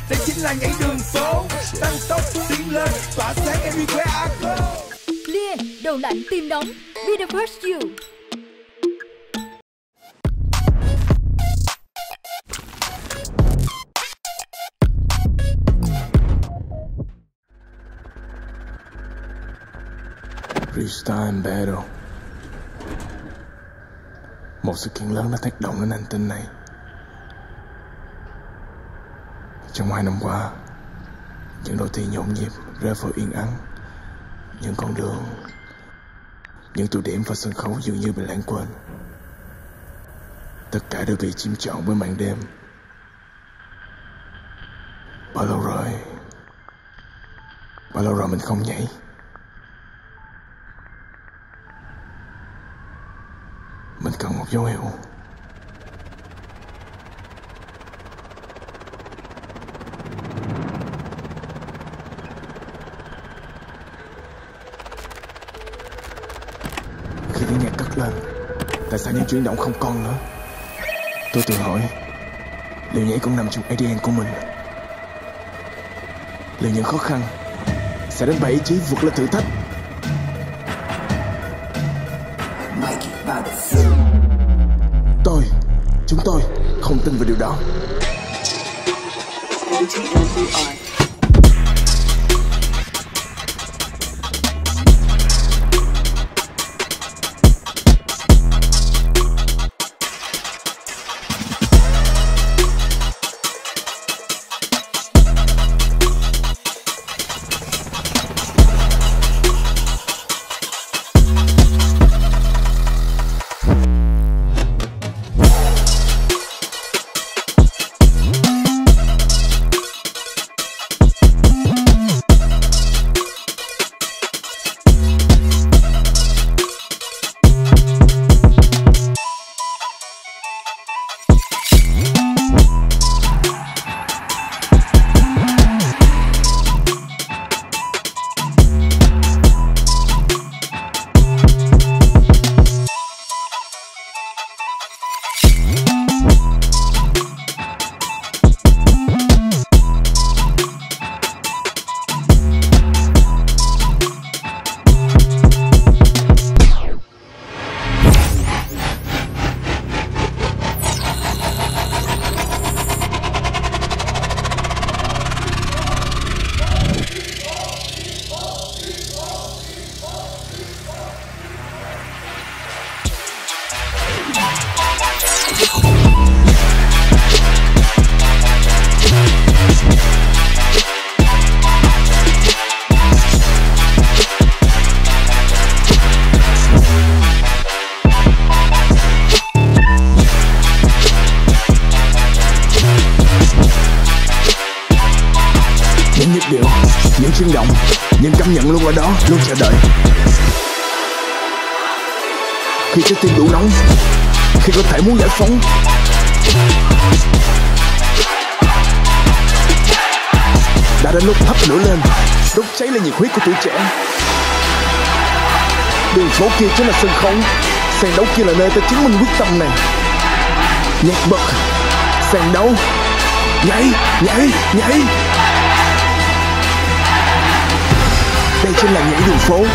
đây chính là nhảy đường phố. Tăng tốc tiến lên, tỏa sáng everywhere I go. Clear, đầu lạnh tim nóng. Be the first you. Freestyle Battle, một sự kiện lớn đã tác động đến hành tinh này. Trong 2 năm qua, những đô thị nhộn nhịp rơi vào yên ắng. Những con đường, những tụ điểm và sân khấu dường như bị lãng quên. Tất cả đều bị chiếm trọn bởi màn đêm. Bao lâu rồi mình không nhảy. Mình cần một dấu hiệu. Khi tiếng nhạc cất lên, tại sao những chuyển động không còn nữa? Tôi tự hỏi, liệu nhảy cũng nằm trong ADN của mình? Liệu những khó khăn sẽ đánh bại ý chí vượt lên thử thách? Chúng tôi không tin vào điều đó. Những nhịp điệu, những chuyển động, những cảm nhận luôn ở đó, luôn chờ đợi. Khi trái tim đủ nóng, khi cơ thể muốn giải phóng, đã đến lúc thắp lửa lên, đốt cháy lên nhiệt huyết của tuổi trẻ. Đường phố kia chính là sân khấu, sàn đấu kia là nơi ta chứng minh quyết tâm này. Nhạc bật, sàn đấu, nhảy, nhảy, nhảy. Đây chính là nhảy đường phố.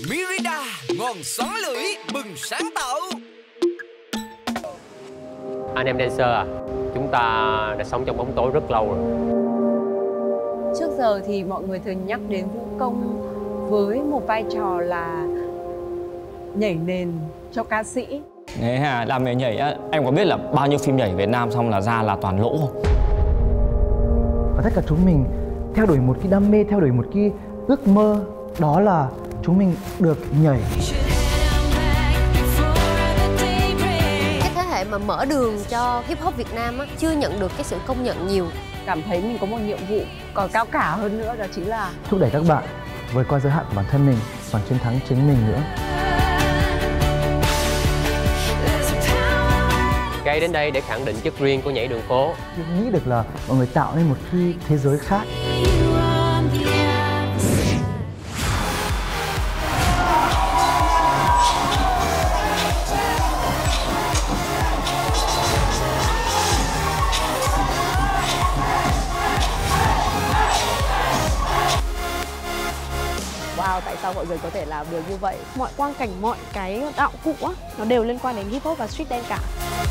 Miranda, ngọn xoắn lưỡi, bừng sáng tạo. Anh em dancer à, chúng ta đã sống trong bóng tối rất lâu rồi. Trước giờ thì mọi người thường nhắc đến vũ công với một vai trò là nhảy nền cho ca sĩ. Đấy à, làm nghề nhảy á, em có biết là bao nhiêu phim nhảy Việt Nam xong là ra là toàn lỗ không? Và tất cả chúng mình theo đuổi một cái đam mê, theo đuổi một cái ước mơ, đó là chúng mình được nhảy. Cái thế hệ mà mở đường cho hip hop Việt Nam á, chưa nhận được cái sự công nhận nhiều. Cảm thấy mình có một nhiệm vụ còn cao cả hơn nữa, đó chính là Thúc đẩy các bạn vượt qua giới hạn của bản thân mình, bằng chiến thắng chính mình nữa. Cây đến đây để khẳng định chất riêng của nhảy đường phố. Tôi nghĩ được là mọi người tạo nên một cái thế giới khác. wow, tại sao mọi người có thể làm được như vậy? Mọi quang cảnh, mọi cái đạo cụ á, nó đều liên quan đến hip hop và street dance cả.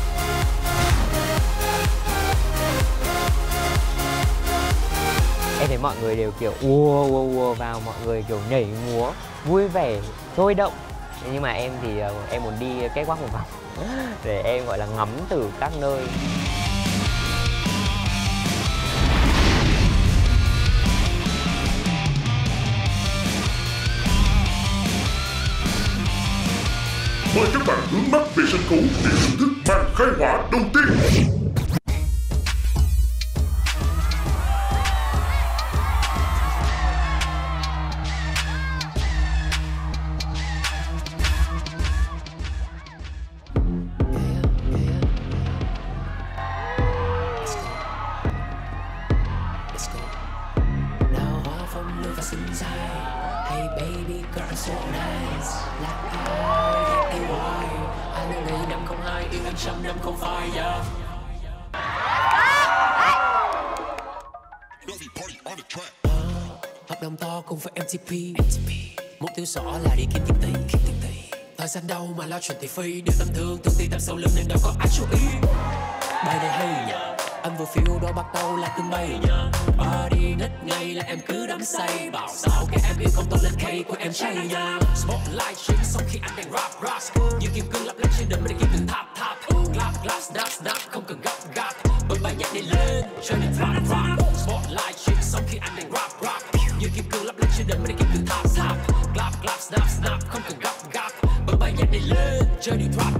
Em thấy mọi người đều kiểu ùa vào, mọi người kiểu nhảy múa vui vẻ, sôi động. Nhưng mà em thì em muốn đi kết quắc một vòng để em gọi là ngắm từ các nơi. Mời các bạn hướng mắt về sân khấu để thưởng thức màn khai hỏa đầu tiên. Hợp đồng to cùng với MTP. Mục tiêu rõ là đi kiếm tiền tỷ. Thời gian đâu mà lo chuyện thị phi. Điều tâm thương tự ti tầm sâu lưng nên đâu có ai chú ý. Bài này hay nhờ, anh vừa phiêu đó bắt đầu là từng bay nhờ. Party ngất ngây là em cứ đắm say. Bảo sao cái em yêu không tốt lên K của em chay nhờ. Spotlight shit xong khi anh đang rap. Như kim cương lấp lánh trên đầm để kim cương tháp. Glap, snap, không cần gấp. Bật bài nhạc này lên, chơi nên drop. Spotlight shit xong khi anh đang rap. Như kim cương lấp lánh trên đầm để kim cương tháp. Glap, snap, không cần gấp. Bật bài nhạc này lên, chơi nên drop.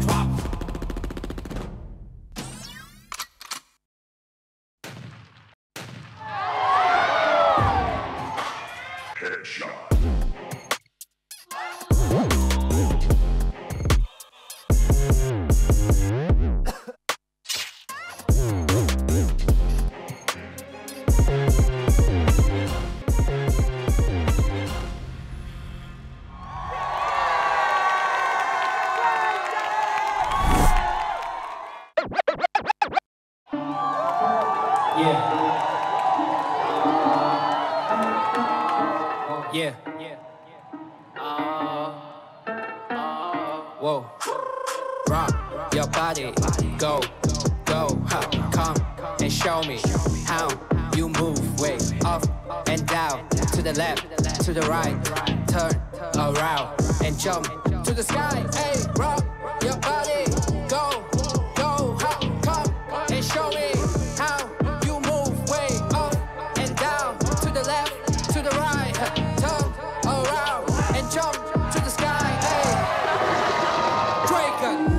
Whoa, rock your body, go, come and show me how you move. Way up and down, to the left, to the right, turn around and jump to the sky. Hey, rock your body, go, come and show me how you move. Way up and down, to the left, to the right, turn around and jump to the sky. Hey, Dragon.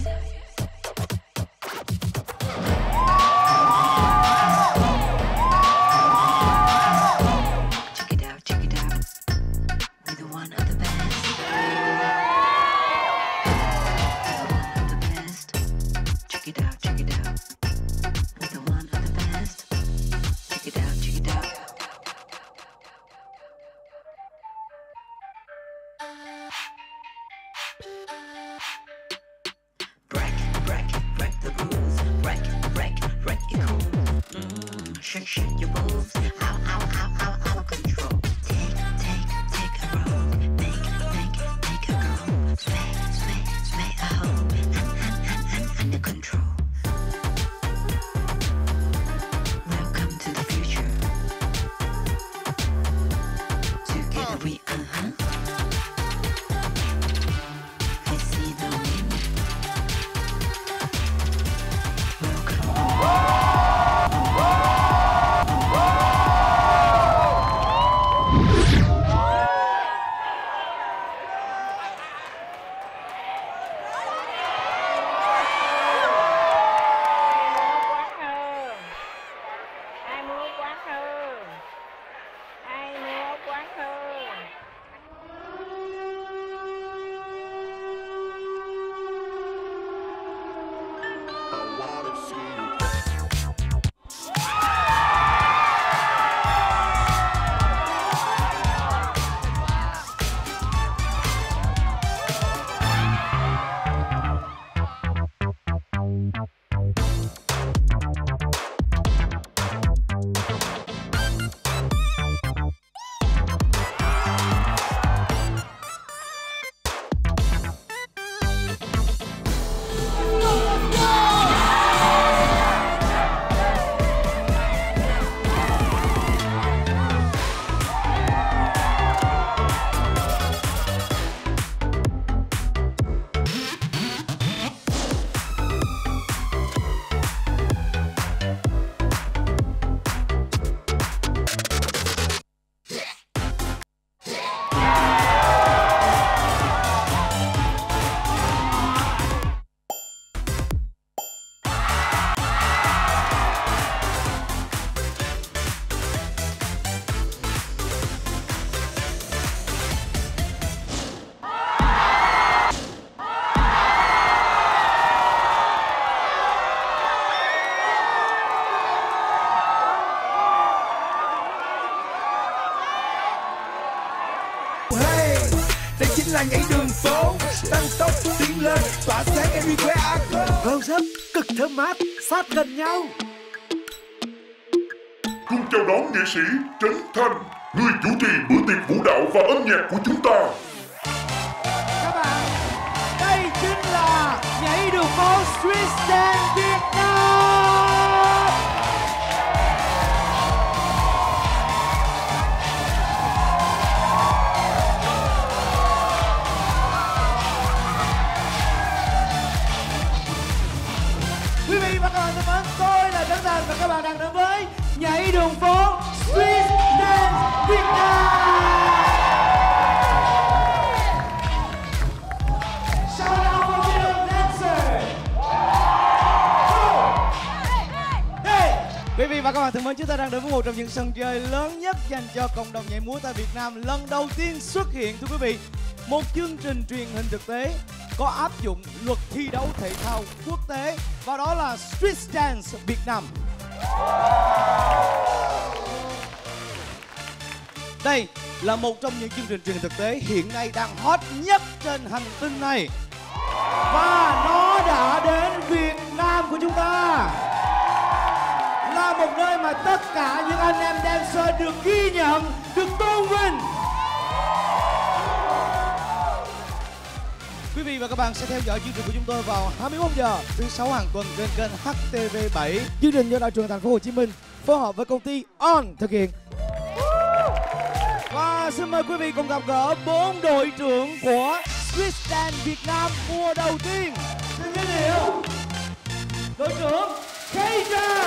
Đây chính là nhảy đường phố, tăng tốc tiến lên, tỏa sáng everywhere I go. Close up, cực thơm mát, sát gần nhau. Cùng chào đón nghệ sĩ Trấn Thành, người chủ trì bữa tiệc vũ đạo và âm nhạc của chúng ta. Các bạn, đây chính là nhảy đường phố Street Dance Việt Nam. Quý vị và các bạn thân mến, tôi là Trấn Thành và các bạn đang đến với nhảy đường phố Street Dance Việt Nam. Shout out for Việt Dancer. Hey. Quý vị và các bạn thân mến, chúng ta đang đến với một trong những sân chơi lớn nhất dành cho cộng đồng nhảy múa tại Việt Nam. Lần đầu tiên xuất hiện, thưa quý vị, một chương trình truyền hình thực tế có áp dụng luật thi đấu thể thao quốc tế, và đó là Street Dance Việt Nam. Đây là một trong những chương trình truyền hình thực tế hiện nay đang hot nhất trên hành tinh này, và nó đã đến Việt Nam của chúng ta, là một nơi mà tất cả những anh em dancer được ghi nhận, được tôn vinh. Quý vị và các bạn sẽ theo dõi chương trình của chúng tôi vào 21 giờ thứ 6 hàng tuần trên kênh HTV7. Chương trình do Đài Truyền hình Thành phố Hồ Chí Minh phối hợp với công ty On thực hiện. Và xin mời quý vị cùng gặp gỡ 4 đội trưởng của Street Dance Việt Nam mùa đầu tiên. Xin giới thiệu đội trưởng K-Jam,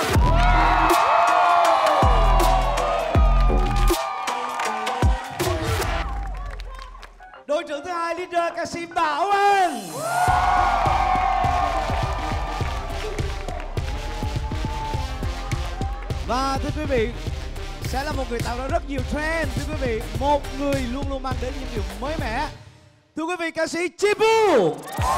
đội trưởng thứ hai leader ca sĩ Bảo Anh, Và thưa quý vị, sẽ là một người tạo ra rất nhiều trend. Thưa quý vị, một người luôn luôn mang đến những điều mới mẻ. Thưa quý vị, ca sĩ Chi Pu.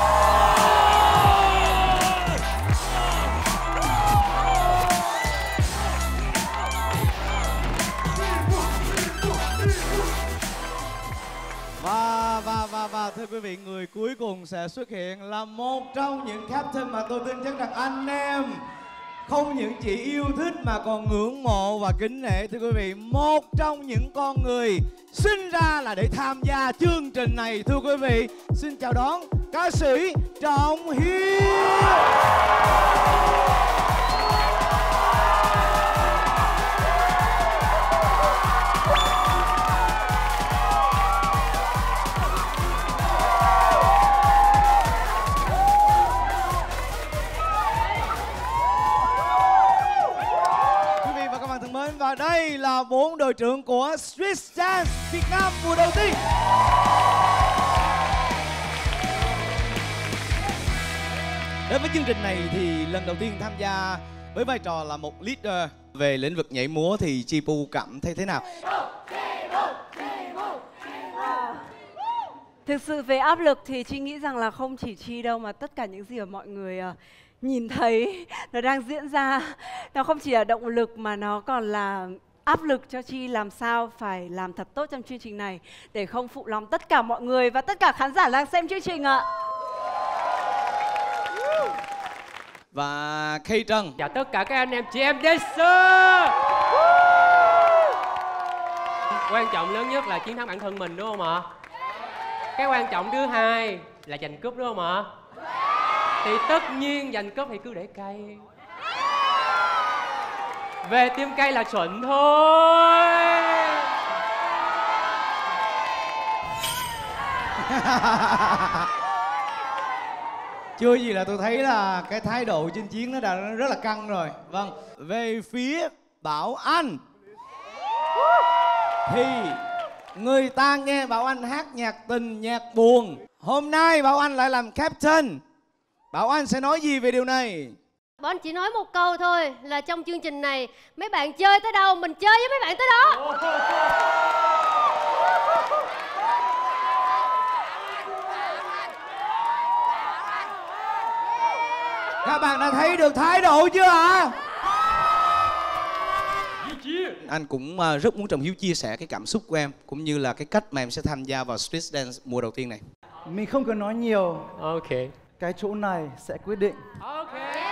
Và thưa quý vị, người cuối cùng sẽ xuất hiện là một trong những captain mà tôi tin chắc rằng anh em không những chỉ yêu thích mà còn ngưỡng mộ và kính nể. Thưa quý vị, một trong những con người sinh ra là để tham gia chương trình này. Thưa quý vị, xin chào đón ca sĩ Trọng Hiếu. Và đây là 4 đội trưởng của Street Dance Việt Nam mùa đầu tiên. Đến với chương trình này thì lần đầu tiên tham gia với vai trò là một leader về lĩnh vực nhảy múa thì Chi Pu cảm thấy thế nào? Thực sự về áp lực thì Chi nghĩ rằng là không chỉ Chi đâu mà tất cả những gì mà mọi người nhìn thấy nó đang diễn ra, nó không chỉ là động lực mà nó còn là áp lực cho Chi làm sao phải làm thật tốt trong chương trình này để không phụ lòng tất cả mọi người và tất cả khán giả đang xem chương trình ạ. Và Kay Trần. Chào tất cả các anh em chị em dancer. Quan trọng lớn nhất là chiến thắng bản thân mình đúng không ạ? Cái quan trọng thứ hai là giành cúp đúng không ạ? Thì tất nhiên giành cúp thì cứ để Kay. Về team Kay là chuẩn thôi. Chưa gì là tôi thấy là cái thái độ trên chiến nó đã rất là căng rồi. Vâng, về phía Bảo Anh thì người ta nghe Bảo Anh hát nhạc tình, nhạc buồn. Hôm nay Bảo Anh lại làm captain. Bảo Anh sẽ nói gì về điều này? Bảo Anh chỉ nói một câu thôi là trong chương trình này mấy bạn chơi tới đâu mình chơi với mấy bạn tới đó. Các bạn đã thấy được thái độ chưa ạ? Anh cũng rất muốn Trọng Hiếu chia sẻ cái cảm xúc của em cũng như là cái cách mà em sẽ tham gia vào Street Dance mùa đầu tiên này. Mình không cần nói nhiều. Ok. Cái chỗ này sẽ quyết định. Ok.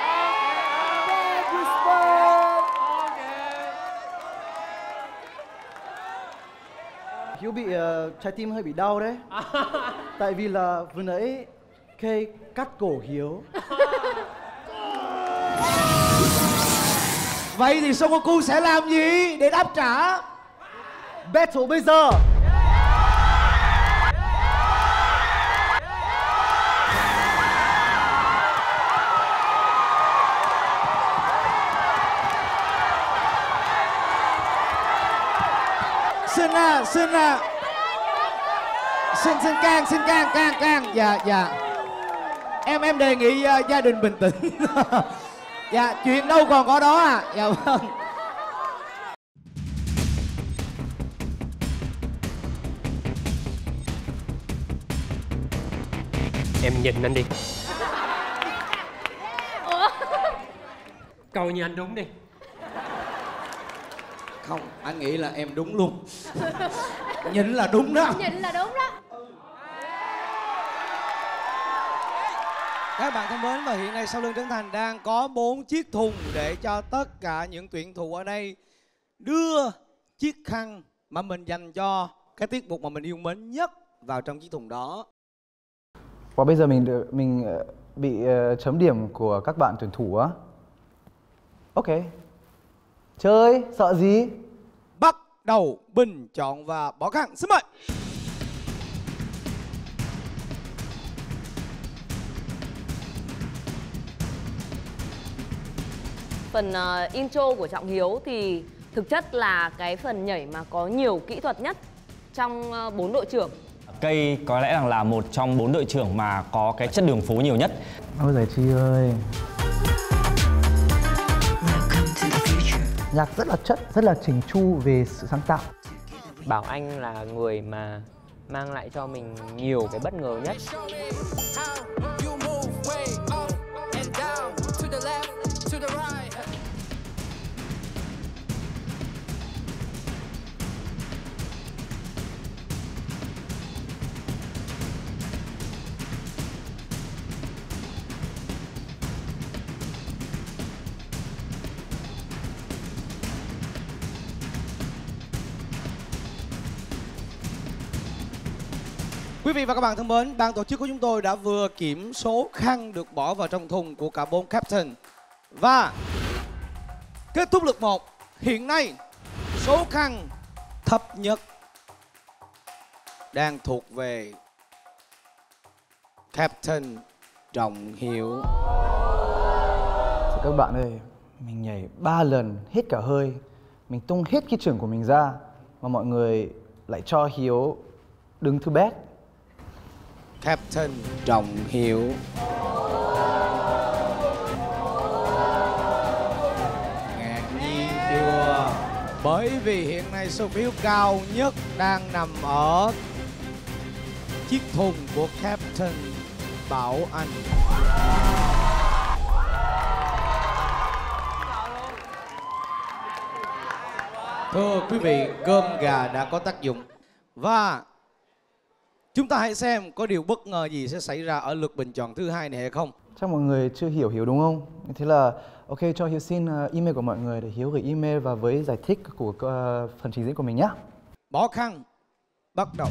Hiếu bị trái tim hơi bị đau đấy. Tại vì là vừa nãy Kay cắt cổ Hiếu. Vậy thì Son Goku sẽ làm gì để đáp trả? Battle bây giờ. Xin can. Dạ. Em đề nghị gia đình bình tĩnh. Dạ, chuyện đâu còn có đó à. Dạ vâng. Em nhìn anh đi. Coi như anh đúng đi. Không, anh nghĩ là em đúng luôn. Nhìn là đúng đó. Nhìn là đúng đó. Các bạn thân mến, và hiện nay sau lưng Trấn Thành đang có 4 chiếc thùng để cho tất cả những tuyển thủ ở đây đưa chiếc khăn mà mình dành cho cái tiết mục mà mình yêu mến nhất vào trong chiếc thùng đó. Và bây giờ mình bị chấm điểm của các bạn tuyển thủ á. Ok. Chơi, sợ gì? Bắt đầu bình chọn và bỏ khăn. Xin mời. Phần intro của Trọng Hiếu thì thực chất là cái phần nhảy mà có nhiều kỹ thuật nhất trong 4 đội trưởng. Kay có lẽ là một trong 4 đội trưởng mà có cái chất đường phố nhiều nhất. Ôi giời Chi ơi. nhạc rất là chất, rất là chỉnh chu về sự sáng tạo. Bảo Anh là người mà mang lại cho mình nhiều cái bất ngờ nhất. Quý vị và các bạn thân mến, ban tổ chức của chúng tôi đã vừa kiểm số khăn được bỏ vào trong thùng của cả 4 captain. Và kết thúc lượt 1, hiện nay số khăn thấp nhất đang thuộc về Captain Trọng Hiếu. Các bạn ơi, mình nhảy 3 lần hết cả hơi, mình tung hết cái trưởng của mình ra, mà mọi người lại cho Hiếu đứng thứ bét. Captain Trọng Hiếu. Ngạc nhiên chưa? Bởi vì hiện nay số phiếu cao nhất đang nằm ở chiếc thùng của Captain Bảo Anh. Thưa quý vị, cơm gà đã có tác dụng. Và chúng ta hãy xem có điều bất ngờ gì sẽ xảy ra ở lượt bình chọn thứ hai này hay không. Chắc mọi người chưa hiểu Hiếu đúng không? Thế là ok, cho Hiếu xin email của mọi người để Hiếu gửi email và với giải thích của phần trình diễn của mình nhé. Bỏ khăn, bắt đầu.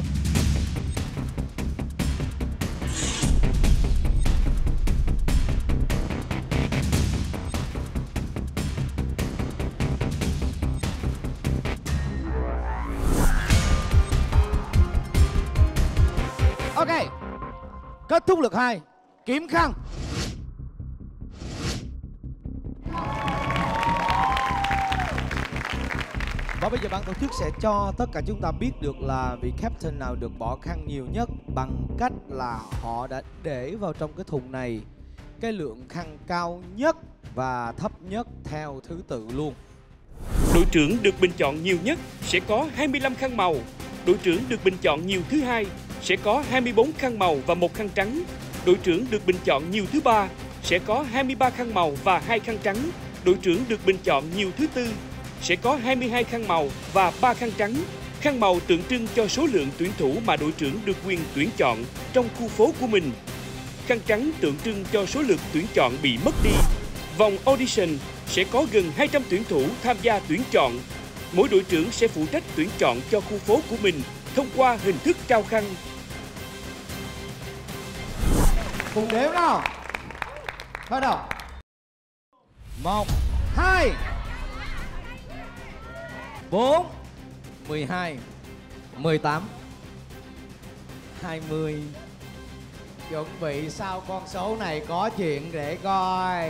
Ok, kết thúc lượt 2, kiếm khăn. Và bây giờ ban tổ chức sẽ cho tất cả chúng ta biết được là vị captain nào được bỏ khăn nhiều nhất bằng cách là họ đã để vào trong cái thùng này cái lượng khăn cao nhất và thấp nhất theo thứ tự luôn. Đội trưởng được bình chọn nhiều nhất sẽ có 25 khăn màu. Đội trưởng được bình chọn nhiều thứ hai sẽ có 24 khăn màu và 1 khăn trắng. Đội trưởng được bình chọn nhiều thứ ba sẽ có 23 khăn màu và 2 khăn trắng. Đội trưởng được bình chọn nhiều thứ tư sẽ có 22 khăn màu và 3 khăn trắng. Khăn màu tượng trưng cho số lượng tuyển thủ mà đội trưởng được quyền tuyển chọn trong khu phố của mình. Khăn trắng tượng trưng cho số lượt tuyển chọn bị mất đi. Vòng audition sẽ có gần 200 tuyển thủ tham gia tuyển chọn. Mỗi đội trưởng sẽ phụ trách tuyển chọn cho khu phố của mình thông qua hình thức trao khăn. Cùng đếm nào. Bắt đầu. 1, 2, 4, 12, 18, 20. Chuẩn bị sau con số này có chuyện để coi.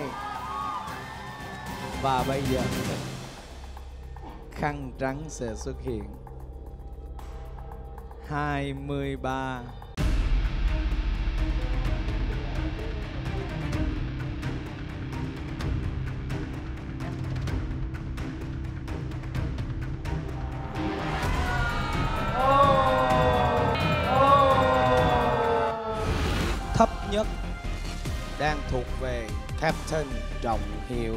Và bây giờ khăn trắng sẽ xuất hiện. 23. Thấp nhất đang thuộc về Captain Trọng Hiếu.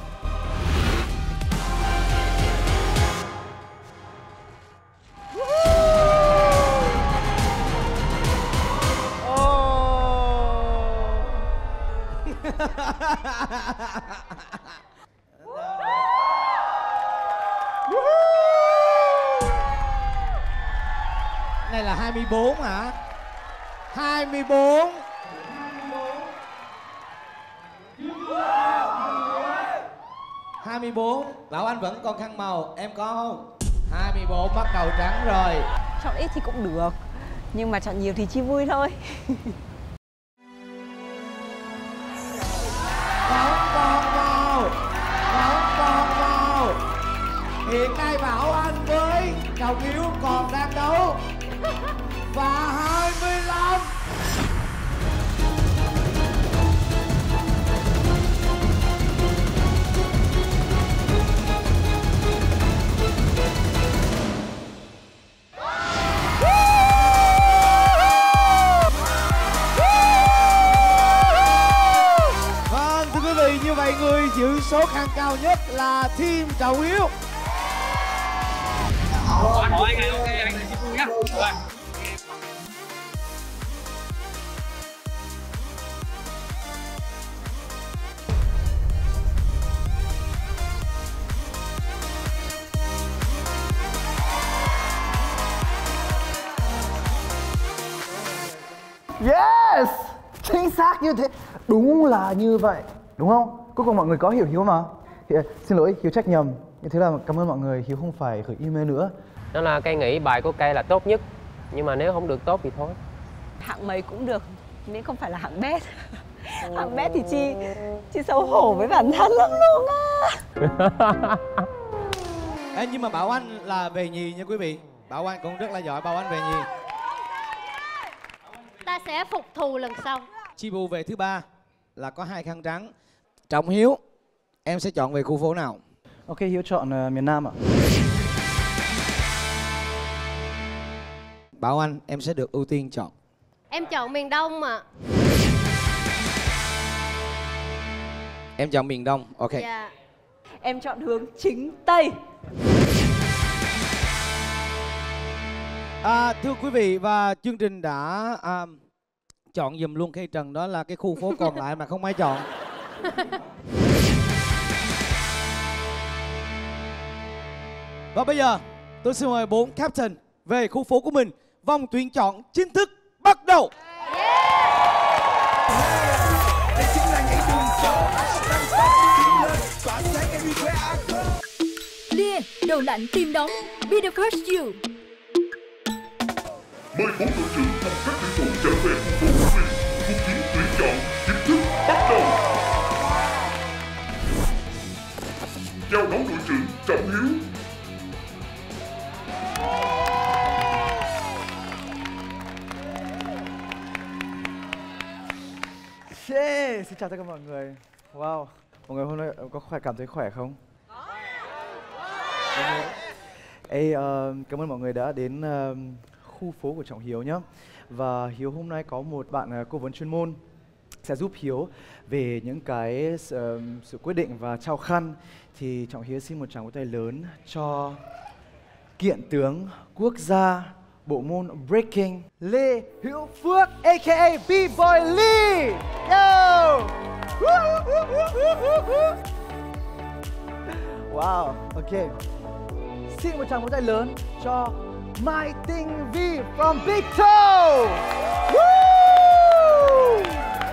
Này là 24 hả? 24. 24. Bảo Anh vẫn còn khăn màu, em có không? 24 bắt đầu trắng rồi. Chọn ít thì cũng được, nhưng mà chọn nhiều thì chi vui thôi. Hiện nay Bảo Anh với Trọng Hiếu còn đang đấu. Và 25. vị, như vậy người giữ số khăn cao nhất là team Trọng Hiếu. Hỏi anh, ok, anh là vui nhá. Yes! Chính xác như thế. Đúng là như vậy. Đúng không? Cuối cùng mọi người có hiểu Hiếu mà. Xin lỗi, Hiếu trách nhầm. Như thế là cảm ơn mọi người. Hiếu không phải gửi email nữa. Đó là cây nghĩ bài của cây là tốt nhất. Nhưng mà nếu không được tốt thì thôi. Hạng mấy cũng được, miễn không phải là hạng bét. Hạng bét thì chị xấu hổ với bản thân lắm luôn á. Ê, nhưng mà Bảo Anh là về nhì nha quý vị. Bảo Anh cũng rất là giỏi, Bảo Anh về nhì. Ta sẽ phục thù lần sau. Chibu về thứ ba là có 2 khăn trắng. Trọng Hiếu, em sẽ chọn về khu phố nào? Ok, Hiếu chọn miền Nam ạ. Bảo Anh, em sẽ được ưu tiên chọn. Em chọn miền Đông ạ. Em chọn miền Đông, ok. Dạ. Em chọn hướng chính Tây. Thưa quý vị, và chương trình đã chọn giùm luôn cây trần, đó là cái khu phố còn lại mà không ai chọn. Và bây giờ tôi xin mời 4 captain về khu phố của mình. Vòng tuyển chọn chính thức bắt đầu. Lia, đầu lạnh tim nóng. Be the first you. Mời 4 đội trưởng cùng các tuyển thủ trở về khu phố của mình. Cuộc chiến tuyển chọn chính thức bắt đầu. Chào đón đội trưởng Trọng Hiếu. Yeah, xin chào tất cả mọi người. Wow, mọi người hôm nay có cảm thấy khỏe không? Ê, cảm ơn mọi người đã đến khu phố của Trọng Hiếu nhé. Và Hiếu hôm nay có một bạn cố vấn chuyên môn sẽ giúp Hiếu về những cái sự quyết định và trao khăn. Thì Trọng Hiếu xin một tràng vỗ tay lớn cho kiện tướng quốc gia bộ môn breaking Lê Hữu Phước aka B-Boy Lee. Yo! Wow, ok. Xin một tràng vỗ tay lớn cho Mai Tinh Vi from Big Toe. Woo!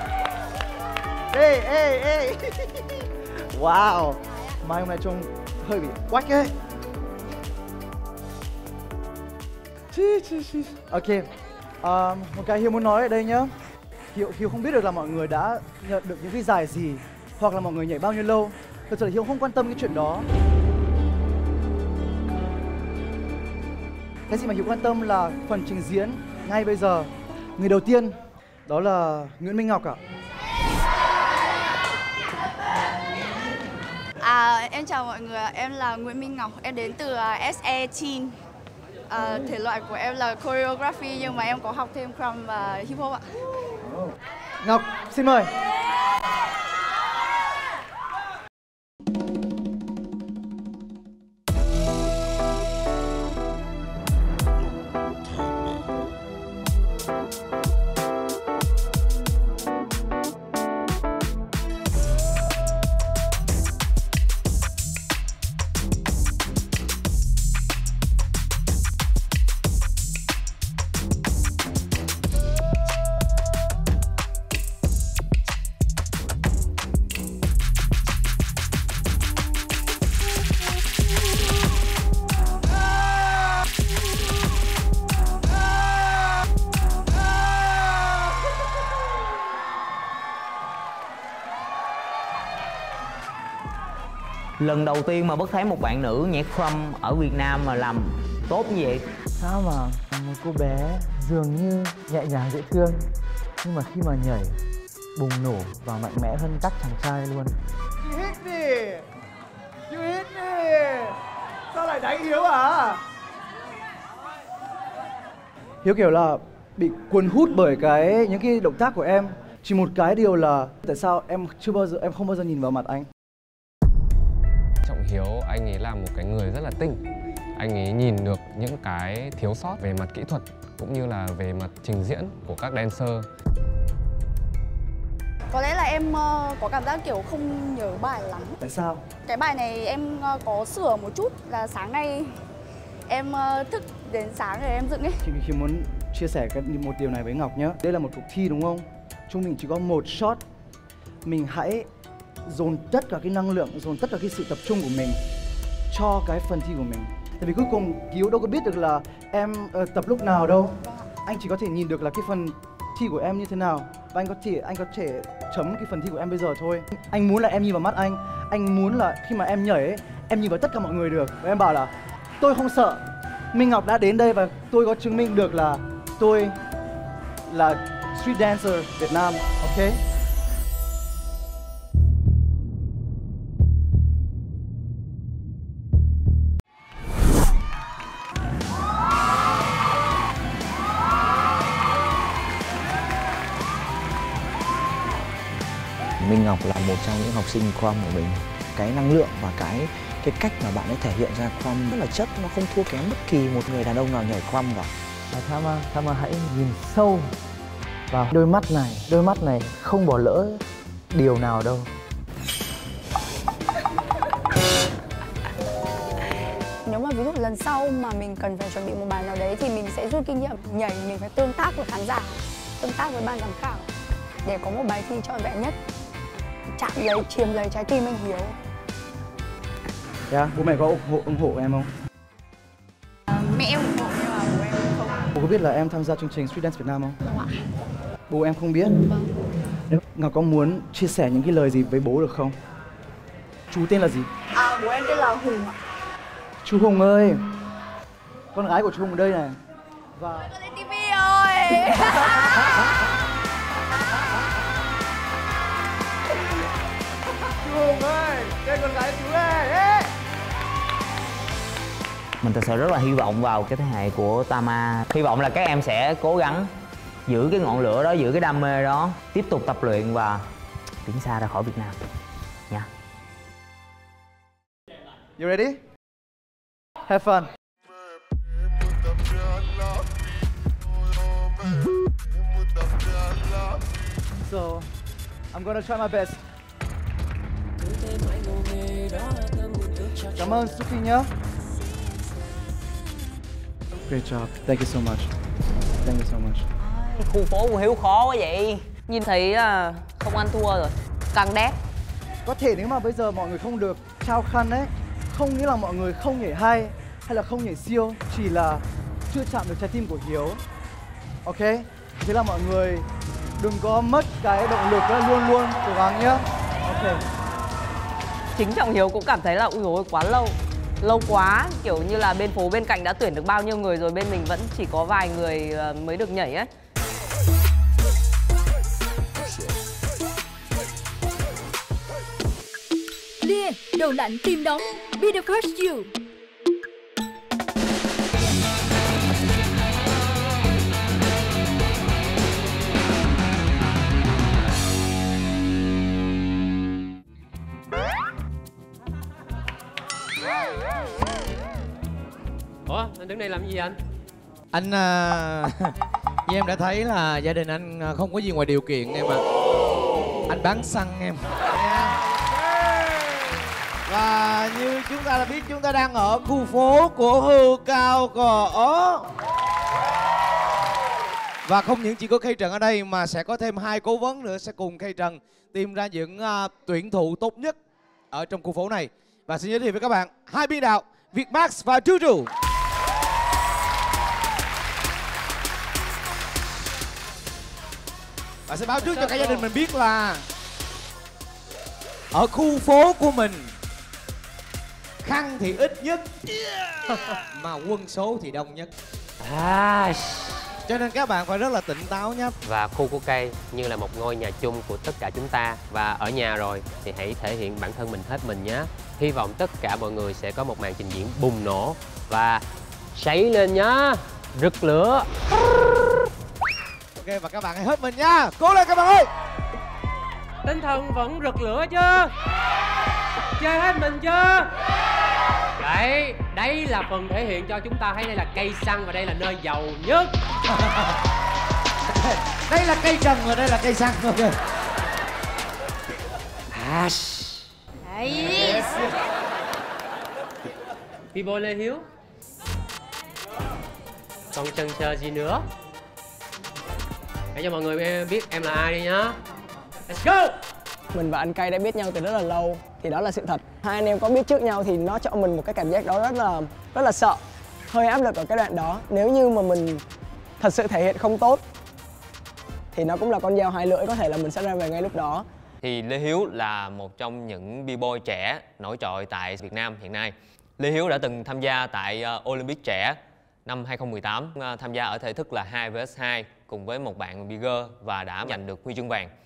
Ê, ê, ê. Wow, Mai hôm nay trông hơi bị quách ấy. Ok, một cái Hiếu muốn nói ở đây nhá. Hiếu không biết được là mọi người đã nhận được những cái giải gì hoặc là mọi người nhảy bao nhiêu lâu. Thật sự là Hiếu không quan tâm cái chuyện đó. Cái gì mà Hiếu quan tâm là phần trình diễn ngay bây giờ. Người đầu tiên đó là Nguyễn Minh Ngọc ạ. Em chào mọi người, em là Nguyễn Minh Ngọc, em đến từ SE Teen. Thể loại của em là choreography nhưng mà em có học thêm drum và hip hop ạ. Ngọc, xin mời. Lần đầu tiên mà Bất thấy một bạn nữ nhảy drum ở Việt Nam mà làm tốt như vậy. Sao mà một cô bé dường như nhẹ nhàng dễ thương nhưng mà khi mà nhảy bùng nổ và mạnh mẽ hơn các chàng trai luôn. You hit me! You hit me! Sao lại đánh Hiếu à? Hiếu kiểu là bị cuốn hút bởi những cái động tác của em. Chỉ một cái điều là tại sao em không bao giờ nhìn vào mặt anh. Trọng Hiếu anh ấy là một cái người rất là tinh. Anh ấy nhìn được những cái thiếu sót về mặt kỹ thuật cũng như là về mặt trình diễn của các dancer. Có lẽ là em có cảm giác kiểu không nhớ bài lắm. Tại sao? Cái bài này em có sửa một chút, là sáng nay em thức đến sáng rồi em dựng ấy. Khi muốn chia sẻ một điều này với Ngọc nhé. Đây là một cuộc thi đúng không? Chúng mình chỉ có một shot. Mình hãy dồn tất cả cái năng lượng, dồn tất cả cái sự tập trung của mình cho cái phần thi của mình. Tại vì cuối cùng Hiếu đâu có biết được là em tập lúc nào đâu. Anh chỉ có thể nhìn được là cái phần thi của em như thế nào. Và anh có thể chấm cái phần thi của em bây giờ thôi. Anh muốn là em nhìn vào mắt anh. Anh muốn là khi mà em nhảy ấy, em nhìn vào tất cả mọi người được. Và em bảo là tôi không sợ. Minh Ngọc đã đến đây và tôi có chứng minh được là tôi là street dancer Việt Nam, ok? Minh Ngọc là một trong những học sinh Crom của mình. Cái năng lượng và cái cách mà bạn ấy thể hiện ra Crom rất là chất, nó không thua kém bất kỳ một người đàn ông nào nhảy Crom cả. Thama hãy nhìn sâu vào đôi mắt này không bỏ lỡ điều nào đâu. Nếu mà ví dụ lần sau mà mình cần phải chuẩn bị một bài nào đấy thì mình sẽ rút kinh nghiệm nhảy, mình phải tương tác với khán giả, tương tác với ban giám khảo để có một bài thi trọn vẹn nhất, chạm lấy, chiếm lấy trái tim anh Hiếu. Bố mẹ có ủng hộ em không? Mẹ em ủng hộ nhưng mà bố em không. Bố có biết là em tham gia chương trình Street Dance Việt Nam không? Không ạ. Bố em không biết? Vâng. Ngọc có muốn chia sẻ những cái lời gì với bố được không? Chú tên là gì? Bố em tên là Hùng ạ. Chú Hùng ơi, con gái của chú Hùng ở đây này. Và con lên TV rồi. Chú Hùng ơi, đây con gái chú đây. Mình thật sự rất là hy vọng vào cái thế hệ của Tama. Hy vọng là các em sẽ cố gắng giữ cái ngọn lửa đó, giữ cái đam mê đó, tiếp tục tập luyện và tiến xa ra khỏi Việt Nam nha. You ready? Have fun. So, I'm gonna try my best. Cảm ơn Sophie nhé. Great job. Thank you so much. Thank you so much. Khu phố của Hiếu khó quá vậy. Nhìn thấy không ăn thua rồi. Càng đét. Có thể nếu mà bây giờ mọi người không được trao khăn ấy, không nghĩa là mọi người không nhảy hay là không nhảy siêu, chỉ là chưa chạm được trái tim của Hiếu. Ok? Thế là mọi người đừng có mất cái động lực đó, luôn luôn cố gắng nhé. Ok. Chính Trọng Hiếu cũng cảm thấy là ui dồi quá lâu quá, kiểu như là bên phố bên cạnh đã tuyển được bao nhiêu người rồi, bên mình vẫn chỉ có vài người mới được nhảy ấy. Lia, đầu lạnh tim nóng, be the first you. Ủa, anh đứng đây làm gì anh? Anh như em đã thấy là gia đình anh không có gì ngoài điều kiện em ạ. Anh bán xăng em. Và như chúng ta đã biết, chúng ta đang ở khu phố của Hưu Cao Cỏ. Và không những chỉ có Khay Trần ở đây mà sẽ có thêm 2 cố vấn nữa sẽ cùng Khay Trần tìm ra những tuyển thủ tốt nhất ở trong khu phố này. Và xin giới thiệu với các bạn 2 biên đạo Việt Max và Juju. Và sẽ báo trước cho cả gia đình mình biết là ở khu phố của mình khăn thì ít nhất mà quân số thì đông nhất. Cho nên các bạn phải rất là tỉnh táo nhé. Và khu của cây như là một ngôi nhà chung của tất cả chúng ta. Và ở nhà rồi thì hãy thể hiện bản thân mình hết mình nhé. Hy vọng tất cả mọi người sẽ có một màn trình diễn bùng nổ và sấy lên nhá, rực lửa. Ok, và các bạn hãy hết mình nha. Cố lên các bạn ơi. Tinh thần vẫn rực lửa chưa? Chơi hết mình chưa? Đấy, đây là phần thể hiện cho chúng ta thấy đây là cây xăng và đây là nơi giàu nhất. Đây là cây trần và đây là cây xăng. Ok. B-boy Lê Hiếu, còn chần chờ gì nữa? Để cho mọi người biết em là ai đi nhá. Let's go. Mình và anh Cây đã biết nhau từ rất là lâu, thì đó là sự thật. Hai anh em có biết trước nhau thì nó cho mình một cái cảm giác đó rất là sợ, hơi áp lực ở cái đoạn đó. Nếu như mà mình thật sự thể hiện không tốt thì nó cũng là con dao hai lưỡi, có thể là mình sẽ ra về ngay lúc đó. Thì Lê Hiếu là một trong những B-boy trẻ nổi trội tại Việt Nam hiện nay. Lê Hiếu đã từng tham gia tại Olympic trẻ năm 2018, tham gia ở thể thức là 2 vs 2 cùng với một bạn Bigger và đã giành được huy chương vàng.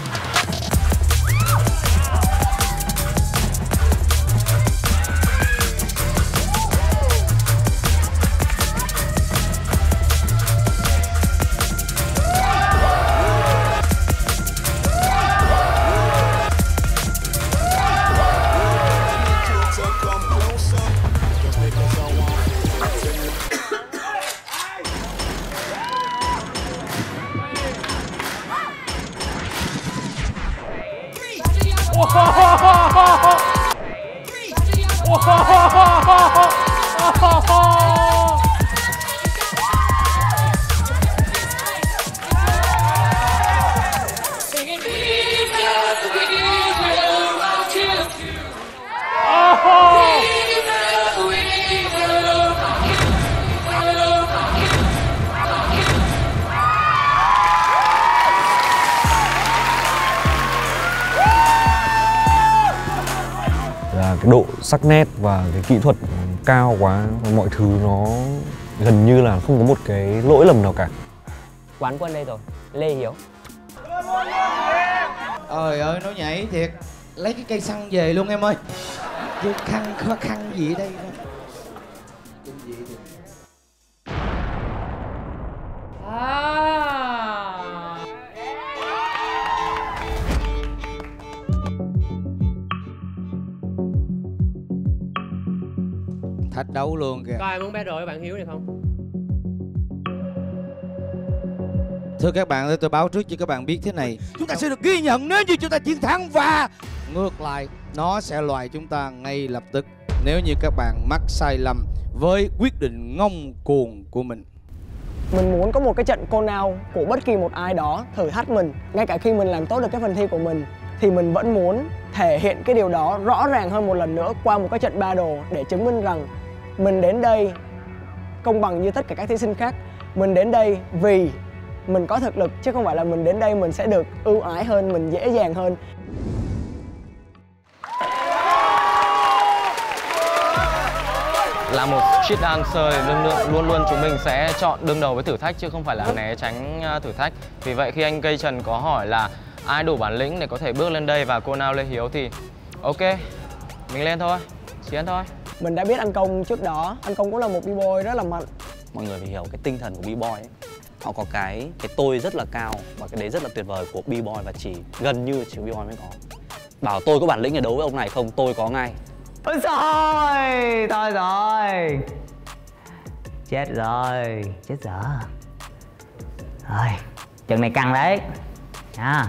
Cái độ sắc nét và cái kỹ thuật cao quá, mọi thứ nó gần như là không có một cái lỗi lầm nào cả. Quán quân đây rồi, Lê Hiếu. Trời ơi, nó nhảy thiệt. Lấy cái cây xăng về luôn em ơi. Chứ khăn gì ở đây đó. Thách đấu luôn kìa. Có ai muốn bé đội với bạn Hiếu này không? Thưa các bạn, tôi báo trước cho các bạn biết thế này. Chúng ta sẽ được ghi nhận nếu như chúng ta chiến thắng, và ngược lại nó sẽ loại chúng ta ngay lập tức nếu như các bạn mắc sai lầm với quyết định ngông cuồng của mình. Mình muốn có một cái trận call out của bất kỳ một ai đó thử thách mình. Ngay cả khi mình làm tốt được cái phần thi của mình thì mình vẫn muốn thể hiện cái điều đó rõ ràng hơn một lần nữa qua một cái trận battle để chứng minh rằng mình đến đây công bằng như tất cả các thí sinh khác. Mình đến đây vì mình có thực lực, chứ không phải là mình đến đây mình sẽ được ưu ái hơn, mình dễ dàng hơn. Là một street dancer thì luôn luôn chúng mình sẽ chọn đương đầu với thử thách chứ không phải là né tránh thử thách. Vì vậy khi anh Cây Trần có hỏi là ai đủ bản lĩnh để có thể bước lên đây và call out Lê Hiếu thì ok, mình lên thôi, chiến thôi. Mình đã biết anh Công trước đó, anh Công cũng là một b-boy rất là mạnh. Mọi người phải hiểu cái tinh thần của b-boy ấy. Họ có cái tôi rất là cao và cái đấy rất là tuyệt vời của b-boy, và gần như chỉ b-boy mới có. Bảo tôi có bản lĩnh để đấu với ông này không, tôi có ngay. Ôi trời, thôi rồi. Chết rồi, chết dở. Rồi, trận này căng đấy nha.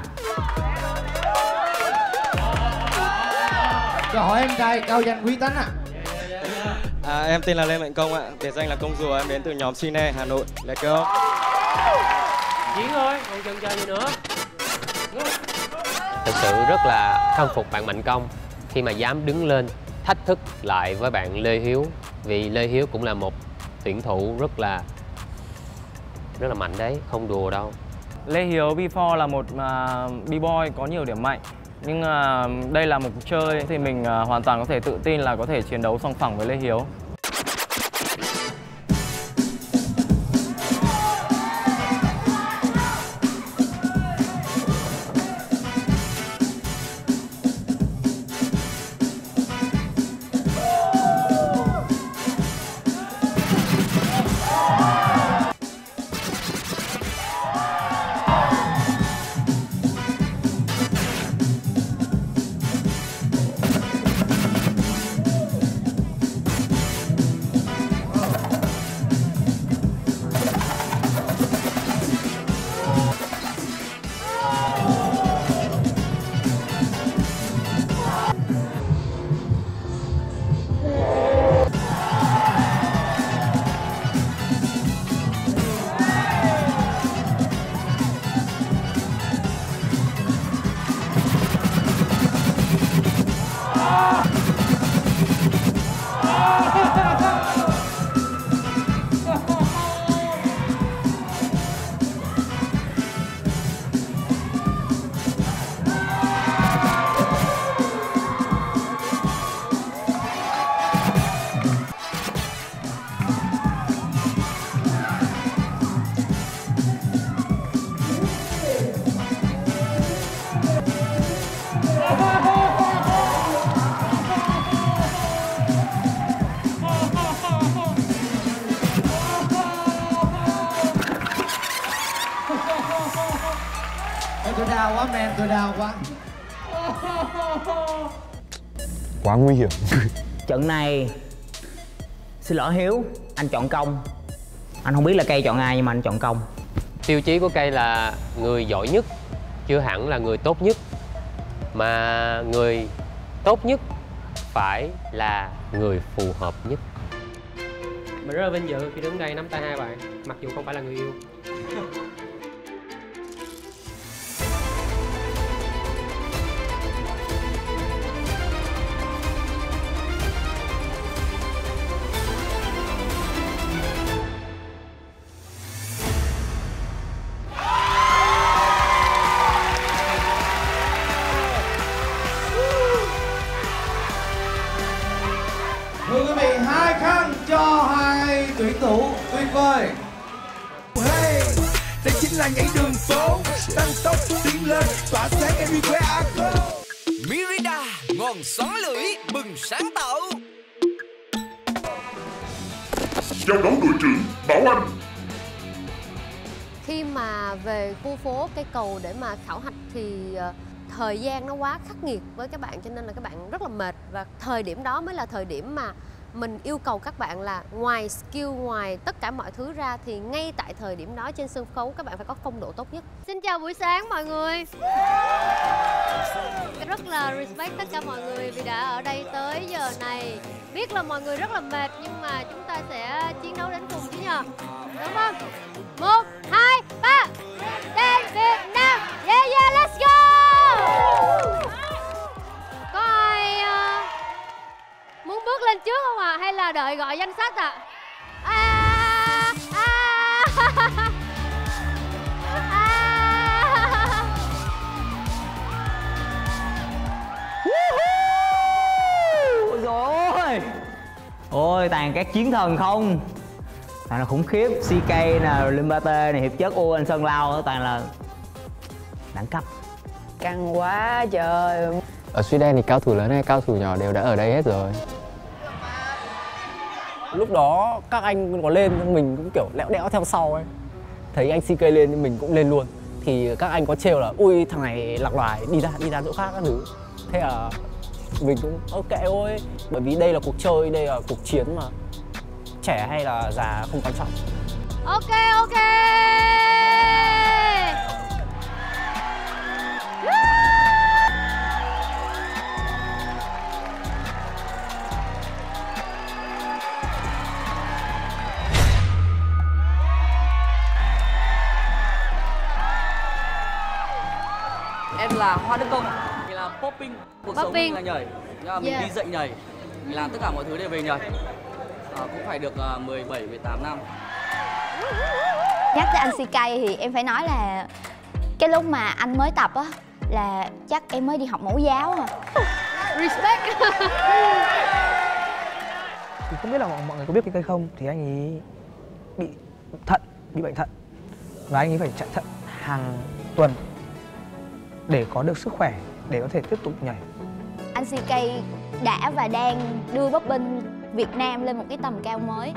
Cho hỏi em trai cao danh quý tánh ạ. Em tên là Lê Mạnh Công ạ, biệt danh là Công Rùa, em đến từ nhóm Cine Hà Nội. Let's go. Chiến thôi, còn chần chờ gì nữa. Thực sự rất là khâm phục bạn Mạnh Công khi mà dám đứng lên thách thức lại với bạn Lê Hiếu, vì Lê Hiếu cũng là một tuyển thủ rất là mạnh đấy, không đùa đâu. Lê Hiếu before là một b-boy có nhiều điểm mạnh, nhưng đây là một cuộc chơi thì mình hoàn toàn có thể tự tin là có thể chiến đấu song phẳng với Lê Hiếu. quá men, tôi đau quá. Quá nguy hiểm. Trận này xin lỗi Hiếu, anh chọn Công. Anh không biết là Cây chọn ai nhưng mà anh chọn Công. Tiêu chí của Cây là người giỏi nhất, chưa hẳn là người tốt nhất. Mà người tốt nhất phải là người phù hợp nhất. Mình rất là vinh dự khi đứng đây nắm tay hai bạn, mặc dù không phải là người yêu. Thưa quý vị, 2 khăn cho 2 tuyển thủ tuyệt vời. Hey, đây chính là nhảy đường phố, tăng tốc tiến lên, tỏa sáng everywhere I go. Mirida, ngọn xoắn lưỡi, bừng sáng tạo. Chào đón đội trưởng Bảo Anh. Khi mà về khu phố cây cầu để mà khảo hạch thì thời gian nó quá khắc nghiệt với các bạn, cho nên là các bạn rất là mệt. Và thời điểm đó mới là thời điểm mà mình yêu cầu các bạn là ngoài skill, ngoài tất cả mọi thứ ra thì ngay tại thời điểm đó trên sân khấu các bạn phải có phong độ tốt nhất. Xin chào buổi sáng mọi người. Rất là respect tất cả mọi người vì đã ở đây tới giờ này. Biết là mọi người rất là mệt nhưng mà chúng ta sẽ chiến đấu đến cùng chứ nhờ. Đúng không? 1, 2, 3. Dance Việt Nam. Yeah yeah, let's go. Có ai muốn bước lên trước không ạ? Hay là đợi gọi danh sách ạ? Ôi dồi ôi. Ôi toàn các chiến thần không. Toàn là khủng khiếp. CK nè, Limbate này, hiệp chất U anh Sơn Lao toàn là đẳng cấp. Căng quá trời. Ở Sweden thì cao thủ lớn hay cao thủ nhỏ đều đã ở đây hết rồi. Lúc đó các anh có lên, mình cũng kiểu lẽo đẽo theo sau ấy. Thấy anh CK lên thì mình cũng lên luôn. Thì các anh có trêu là ui thằng này lạc loài, đi ra chỗ khác các thứ. Thế là mình cũng ok ôi, bởi vì đây là cuộc chơi, đây là cuộc chiến mà. Trẻ hay là già không quan trọng. Ok ok. Em là Hoa Đức Công, mình là popping, cuộc sống mình là nhảy, mình đi dạy nhảy, mình làm tất cả mọi thứ để về nhảy. Cũng phải được 17, 18 năm. Nhắc tới anh CK thì em phải nói là cái lúc mà anh mới tập á là chắc em mới đi học mẫu giáo à. Respect. Thì không biết là mọi người có biết cái cây không thì anh ấy bị bệnh thận và anh ấy phải chạy thận hàng tuần để có được sức khỏe để có thể tiếp tục nhảy. Anh CK đã và đang đưa popping Việt Nam lên một cái tầm cao mới.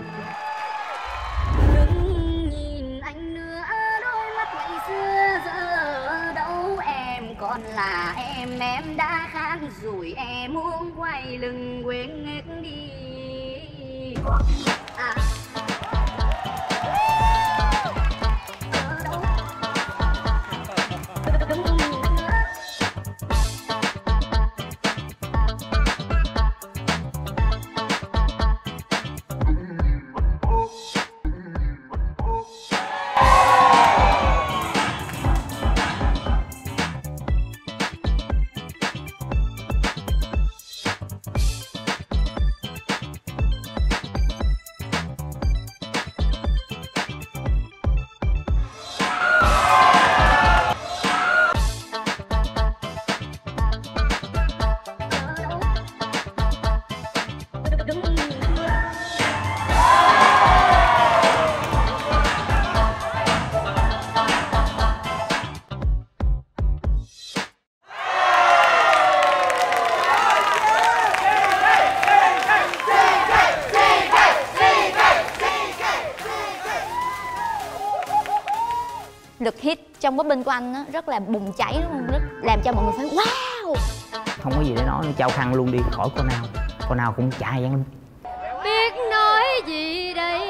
Đừng nhìn anh nữa, đôi mắt ngày xưa giờ đâu em còn là em đã khác rồi, em muốn quay lưng quên hết đi. trong popping của anh á, rất là bùng cháy đúng không? Rất làm cho mọi người phải wow. Không có gì để nói, trao khăn luôn đi, khỏi cô nào cũng chả hay luôn. Biết nói gì đây.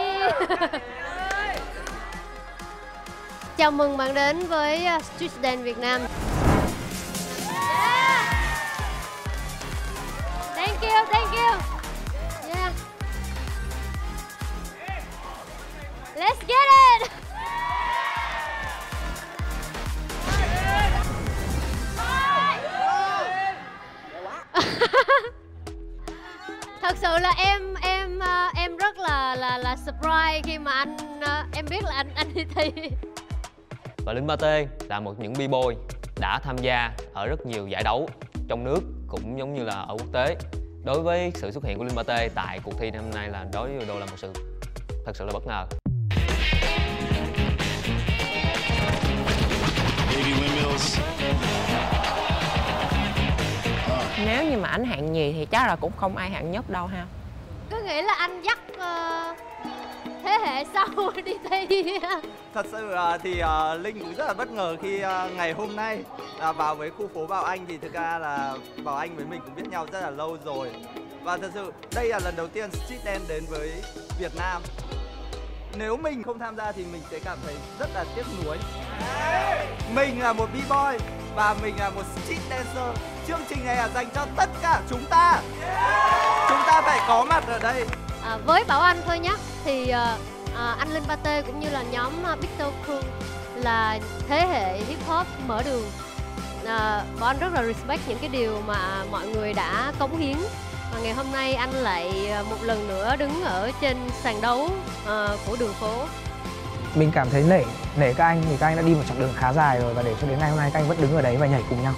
Chào mừng bạn đến với Street Dance Việt Nam. Yeah. Thank you, thank you. Yeah. Let's get it. Thật sự là em rất là surprise khi mà em biết là anh đi thi. Và Linh Pate là một những b-boy đã tham gia ở rất nhiều giải đấu trong nước cũng giống như là ở quốc tế. Đối với sự xuất hiện của Linh Pate tại cuộc thi năm nay là đối với Đô là một sự thật sự là bất ngờ. Nếu như mà anh hạng nhì thì chắc là cũng không ai hạng nhất đâu ha. Cứ nghĩ là anh dắt thế hệ sau đi thi. Thật sự thì Linh cũng rất là bất ngờ khi ngày hôm nay vào với khu phố Bảo Anh, thì thực ra là Bảo Anh với mình cũng biết nhau rất là lâu rồi. Và thật sự đây là lần đầu tiên Street Dance đến với Việt Nam. Nếu mình không tham gia thì mình sẽ cảm thấy rất là tiếc nuối. Mình là một b-boy và mình là một street dancer. Chương trình này là dành cho tất cả chúng ta. Chúng ta phải có mặt ở đây. Với Bảo Anh thôi nhé, thì anh Linh Pate cũng như là nhóm Picto Crew là thế hệ hip hop mở đường. Bảo Anh rất là respect những cái điều mà mọi người đã cống hiến. Và ngày hôm nay anh lại một lần nữa đứng ở trên sàn đấu của đường phố. Mình cảm thấy nể các anh, vì các anh đã đi một chặng đường khá dài rồi, và để cho đến ngày hôm nay các anh vẫn đứng ở đấy và nhảy cùng nhau.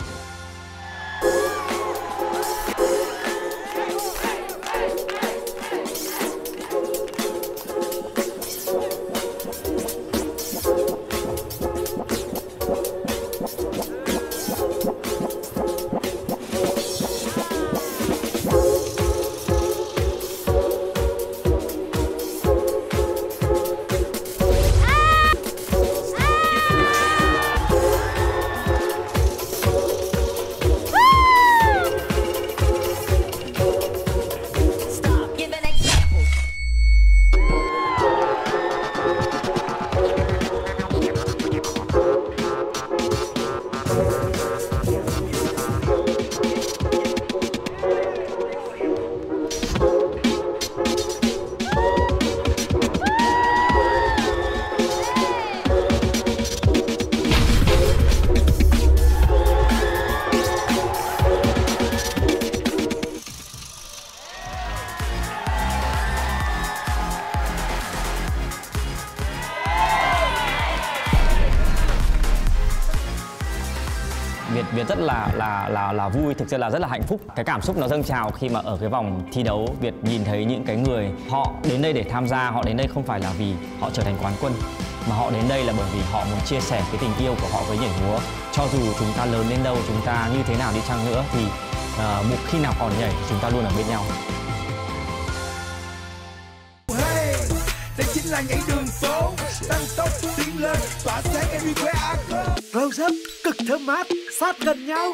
Việt rất là vui, thực sự là rất là hạnh phúc. Cái cảm xúc nó dâng trào khi mà ở cái vòng thi đấu, Việt nhìn thấy những cái người họ đến đây để tham gia, họ đến đây không phải là vì họ trở thành quán quân, mà họ đến đây là bởi vì họ muốn chia sẻ cái tình yêu của họ với nhảy múa. Cho dù chúng ta lớn đến đâu, chúng ta như thế nào đi chăng nữa thì một khi nào còn nhảy thì chúng ta luôn ở bên nhau. Đây chính là nhảy đường phố, tăng tốc tiến lên, tỏa sáng everywhere I go. Close up, cực thơm mát, sát gần nhau.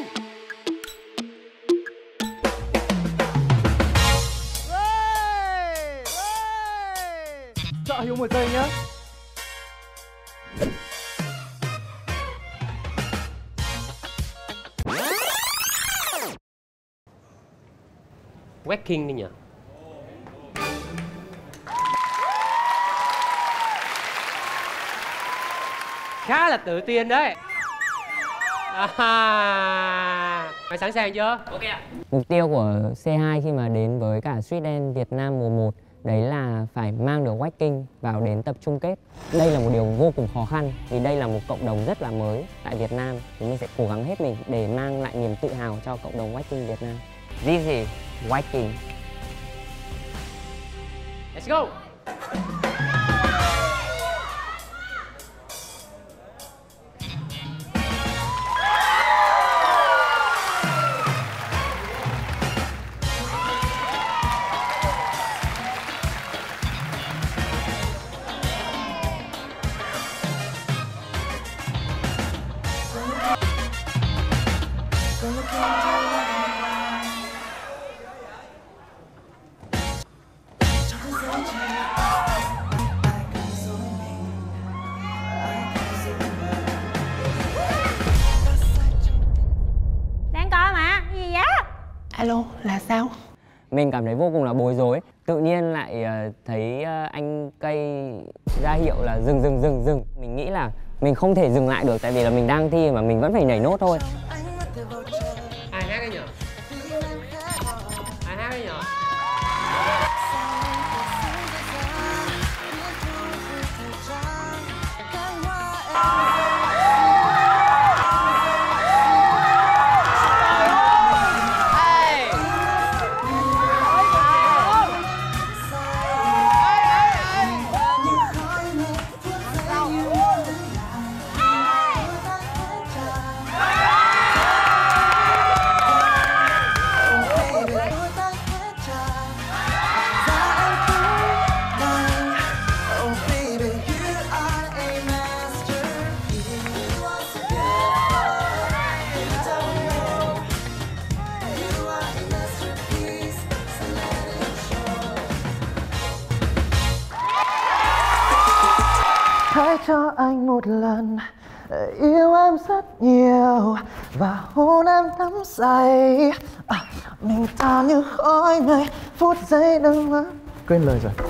Cho Hiếu 1 giây nhá. Quét King đi nhỉ. Khá là tự tin đấy. Mày sẵn sàng chưa? Ok ạ. Mục tiêu của C2 khi mà đến với cả Street Dance Việt Nam mùa 1 đấy là phải mang được Quét King vào đến tập chung kết. Đây là một điều vô cùng khó khăn vì đây là một cộng đồng rất là mới tại Việt Nam. Chúng mình sẽ cố gắng hết mình để mang lại niềm tự hào cho cộng đồng Quét King Việt Nam. This is Quét King. Let's go. Hello, là sao? Mình cảm thấy vô cùng là bối rối. Tự nhiên lại thấy anh cây ra hiệu là dừng. Mình nghĩ là mình không thể dừng lại được, tại vì là mình đang thi mà mình vẫn phải nhảy nốt thôi. Ai hát cái nhở? Ai hát cái nhở? Hãy cho anh một lần yêu em rất nhiều và hôn em đắm say. Mình tan như khói mây, phút giây đừng mất. Quên lời rồi.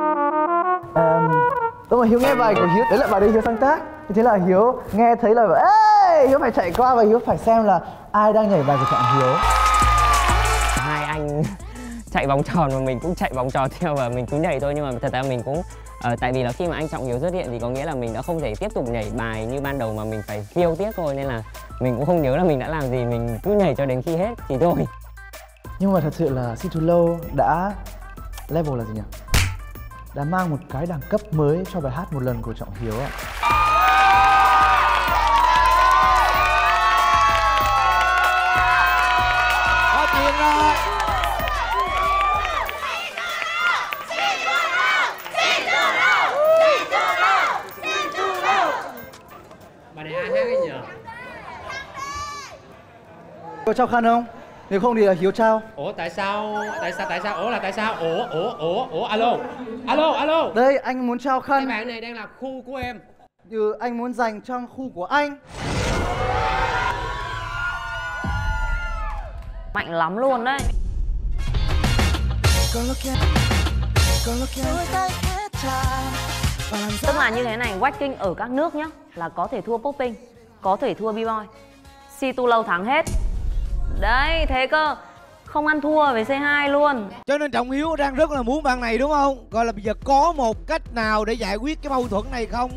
Lúc mà Hiếu nghe bài của Hiếu, đấy là bài đấy Hiếu sáng tác. Thế là Hiếu nghe thấy lời bảo ê, Hiếu phải chạy qua và Hiếu phải xem là ai đang nhảy bài của Trọng Hiếu. Hai anh chạy vòng tròn và mình cũng chạy vòng tròn theo và mình cứ nhảy thôi, nhưng mà thật ra mình cũng tại vì là khi mà anh Trọng Hiếu xuất hiện thì có nghĩa là mình đã không thể tiếp tục nhảy bài như ban đầu mà mình phải phiêu tiếp thôi, nên là mình cũng không nhớ là mình đã làm gì, mình cứ nhảy cho đến khi hết thì thôi. Nhưng mà thật sự là See Too Low đã level là gì nhỉ? Đã mang một cái đẳng cấp mới cho bài hát một lần của Trọng Hiếu ạ. Có chuyện rồi. Bài này ai hát cái nhở? Có trao khăn không? Nếu không thì là Hiếu trao. Ủa tại sao? Ủa là tại sao? Ủa alo. Đây anh muốn trao khăn. Cái bạn này đang là khu của em. Anh muốn dành cho khu của anh. Mạnh lắm luôn đấy. Tức là như thế này, Waacking ở các nước nhá là có thể thua Popping, có thể thua B-Boy. See Too Low thắng hết. Đấy, thế cơ. Không ăn thua với C2 luôn. Cho nên Trọng Hiếu đang rất là muốn bạn này đúng không? Gọi là bây giờ có một cách nào để giải quyết cái mâu thuẫn này không?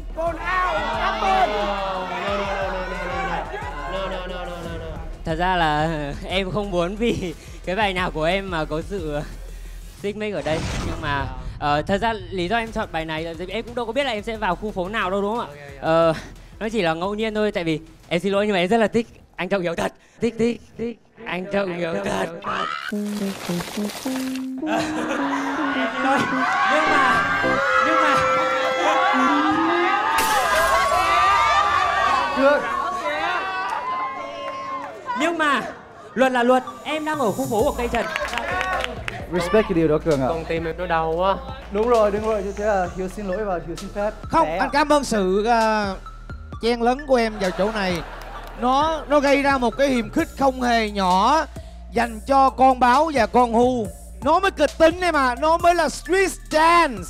Thật ra là em không muốn vì cái bài nào của em mà có sự xích mích ở đây. Nhưng mà thật ra lý do em chọn bài này là em cũng đâu có biết là em sẽ vào khu phố nào đâu đúng không ạ? Nó chỉ là ngẫu nhiên thôi, tại vì em xin lỗi nhưng mà em rất là thích anh Trọng Hiếu thật. Thích anh Trọng Hiếu thật. Nhưng mà được. Nhưng mà luật là luật, em đang ở khu phố của cây trần. Respect cái điều đó Cường ạ. Con tim em nó đau quá. Đúng rồi. Thế là Hiếu xin lỗi và Hiếu xin phép. Không, anh cảm ơn sự chen lấn của em vào chỗ này. Nó gây ra một cái hiềm khích không hề nhỏ dành cho con báo và con Hu. Nó mới kịch tính này mà, nó mới là street dance.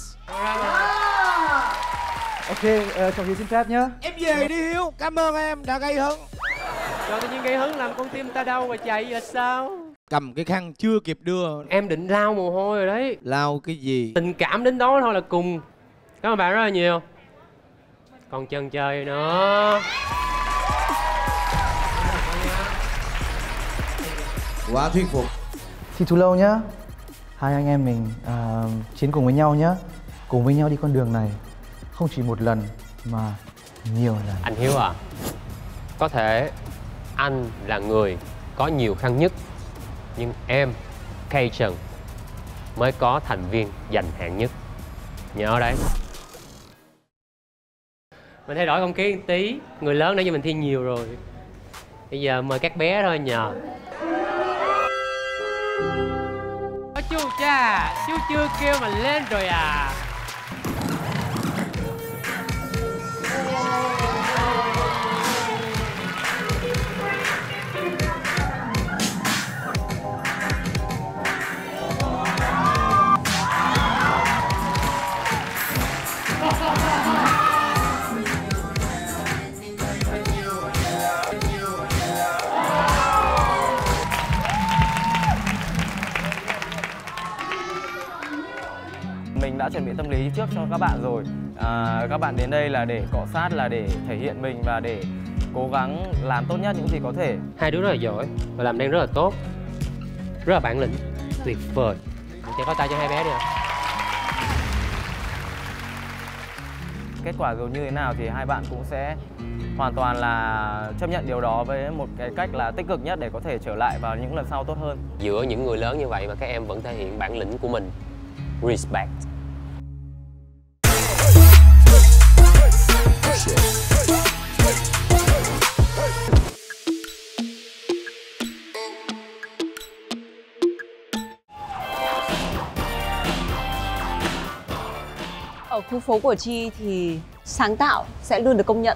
Ok, Trọng Hiếu xin phép nhá. Em về đi Hiếu, cảm ơn em đã gây hứng. Trời, tự nhiên gây hứng làm con tim ta đau và chạy là sao? Cầm cái khăn chưa kịp đưa. Em định lau mồ hôi rồi đấy. Lau cái gì? Tình cảm đến đó thôi là cùng. Cảm ơn bạn rất là nhiều. Còn chân chơi nữa. Quá thuyết phục. See Too Low nhá. Hai anh em mình chiến cùng với nhau nhá. Cùng với nhau đi con đường này. Không chỉ một lần mà nhiều lần. Anh Hiếu à, có thể anh là người có nhiều khăn nhất, nhưng em, Cây Trần, mới có thành viên giành hạng nhất. Nhớ đấy. Mình thay đổi không khí một tí. Người lớn nãy giờ mình thi nhiều rồi. Bây giờ mời các bé thôi nhờ. Chú cha, chú chưa kêu mà lên rồi à. đã chuẩn bị tâm lý trước cho các bạn rồi. Các bạn đến đây là để cọ sát, là để thể hiện mình và để cố gắng làm tốt nhất những gì có thể. Hai đứa rất là giỏi và làm đang rất là tốt, rất là bản lĩnh, tuyệt vời. Chị có tay cho hai bé đi ạ. Kết quả dù như thế nào thì hai bạn cũng sẽ hoàn toàn là chấp nhận điều đó với một cái cách là tích cực nhất để có thể trở lại vào những lần sau tốt hơn. Giữa những người lớn như vậy mà các em vẫn thể hiện bản lĩnh của mình. Respect. Ở khu phố của Chi thì sáng tạo sẽ luôn được công nhận.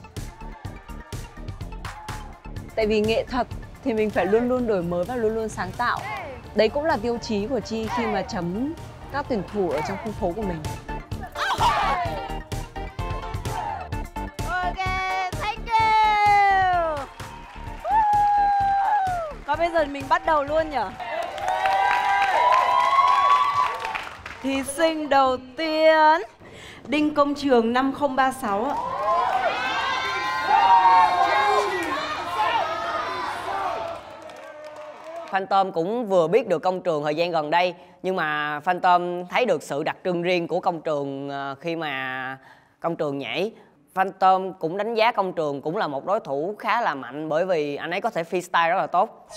Tại vì nghệ thuật thì mình phải luôn luôn đổi mới và luôn luôn sáng tạo. Đấy cũng là tiêu chí của Chi khi mà chấm các tuyển thủ ở trong khu phố của mình. Ok, thank you. Và bây giờ mình bắt đầu luôn nhỉ? Thí sinh đầu tiên, Đinh Công Trường 5036 ạ. Phantom cũng vừa biết được Công Trường thời gian gần đây, nhưng mà Phantom thấy được sự đặc trưng riêng của Công Trường khi mà Công Trường nhảy. Phantom cũng đánh giá Công Trường cũng là một đối thủ khá là mạnh, bởi vì anh ấy có thể freestyle rất là tốt.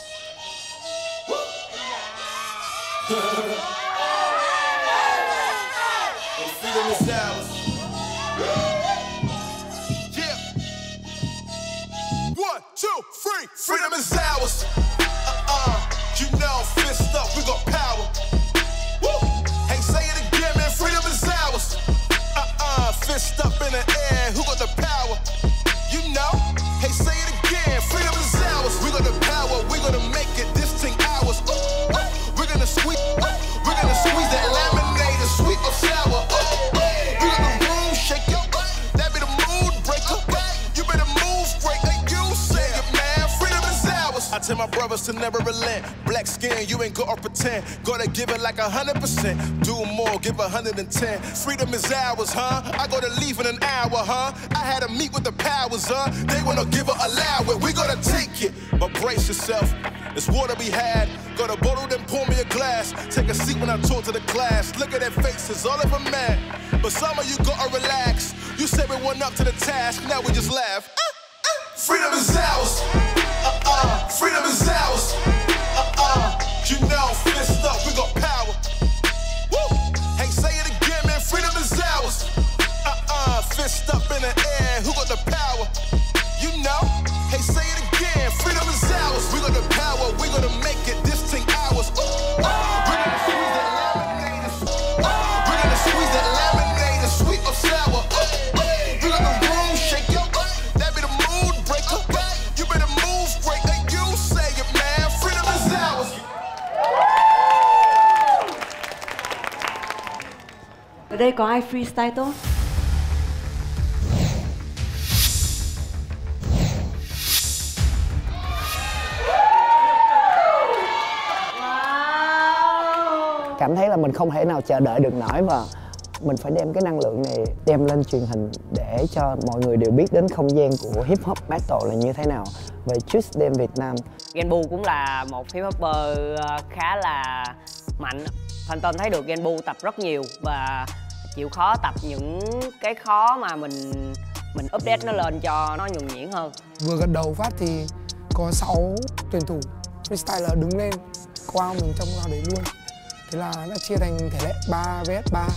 One, two, three. Freedom is ours. You know, fist up, we got power. Woo! Hey, say it again, man. Freedom is ours. Fist up in the air. Who got the power? You know. Hey, say it again. Freedom is ours. We got the power. We gonna make it. This thing ours. Ooh, we're gonna squeeze. We're gonna squeeze that lemonade, sweet or sour. We got the room shake your. That be the mood breaker. You better move break. Like you say it, man. Freedom is ours. I tell my brothers to never relent. Black skin, you ain't gonna pretend. Gotta give it like 100%. Do more, give 110. Freedom is ours, huh? I gotta leave in an hour, huh? I had to meet with the powers, huh? They wanna give it, allow it. We gotta take it, but brace yourself. There's water we had. Got a bottle, then pour me a glass. Take a seat when I talk to the class. Look at their faces, all of them mad. But some of you gotta relax. You said we went up to the task, now we just laugh. Freedom is ours. Freedom is ours. You know, fist up, we got power. Woo! Hey, say it again, man. Freedom is ours. Fist up in the air. Who got the power? You know. Hey, say it again. Freedom is ours. We got the power. We gonna make it. This thing ours. Ooh. We're gonna squeeze that lemonade. We're gonna squeeze that lemonade, sweet or sour. We got the room shake your. That be the mood breaker. You better move break. Like you say it, man. Freedom is ours. Ở đây có ai freestyle tốt? Cảm thấy là mình không thể nào chờ đợi được nổi và mình phải đem cái năng lượng này đem lên truyền hình để cho mọi người đều biết đến không gian của hip hop battle là như thế nào về Just Dance Việt Nam. Genbu cũng là một hip hopper khá là mạnh. Phantom thấy được Genbu tập rất nhiều và chịu khó tập những cái khó mà mình update nó lên cho nó nhuần nhuyễn hơn. Vừa gật đầu phát thì có 6 tuyển thủ freestyler đứng lên qua mình trong round đấy luôn. Thế là đã chia thành thể lệ 3 vs 3.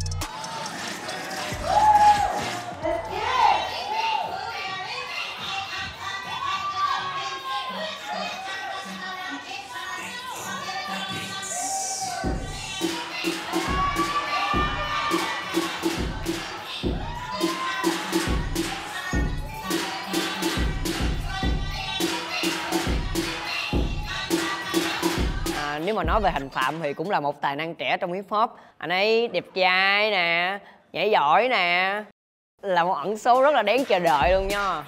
Nếu mà nói về Hành Phạm thì cũng là một tài năng trẻ trong hip hop. Anh ấy đẹp trai nè, nhảy giỏi nè, là một ẩn số rất là đáng chờ đợi luôn nha.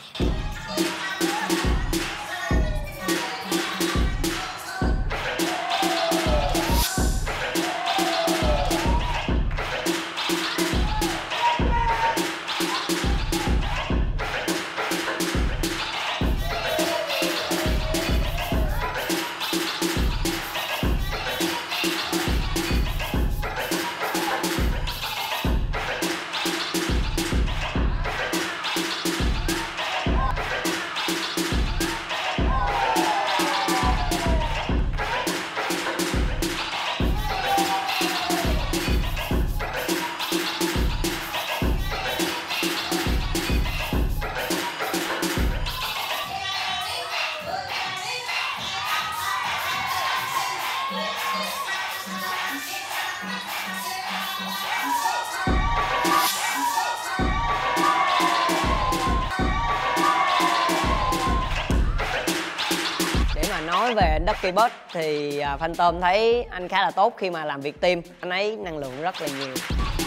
Để mà nói về Ducky Bird thì Phantom thấy anh khá là tốt khi mà làm việc team. Anh ấy năng lượng rất là nhiều.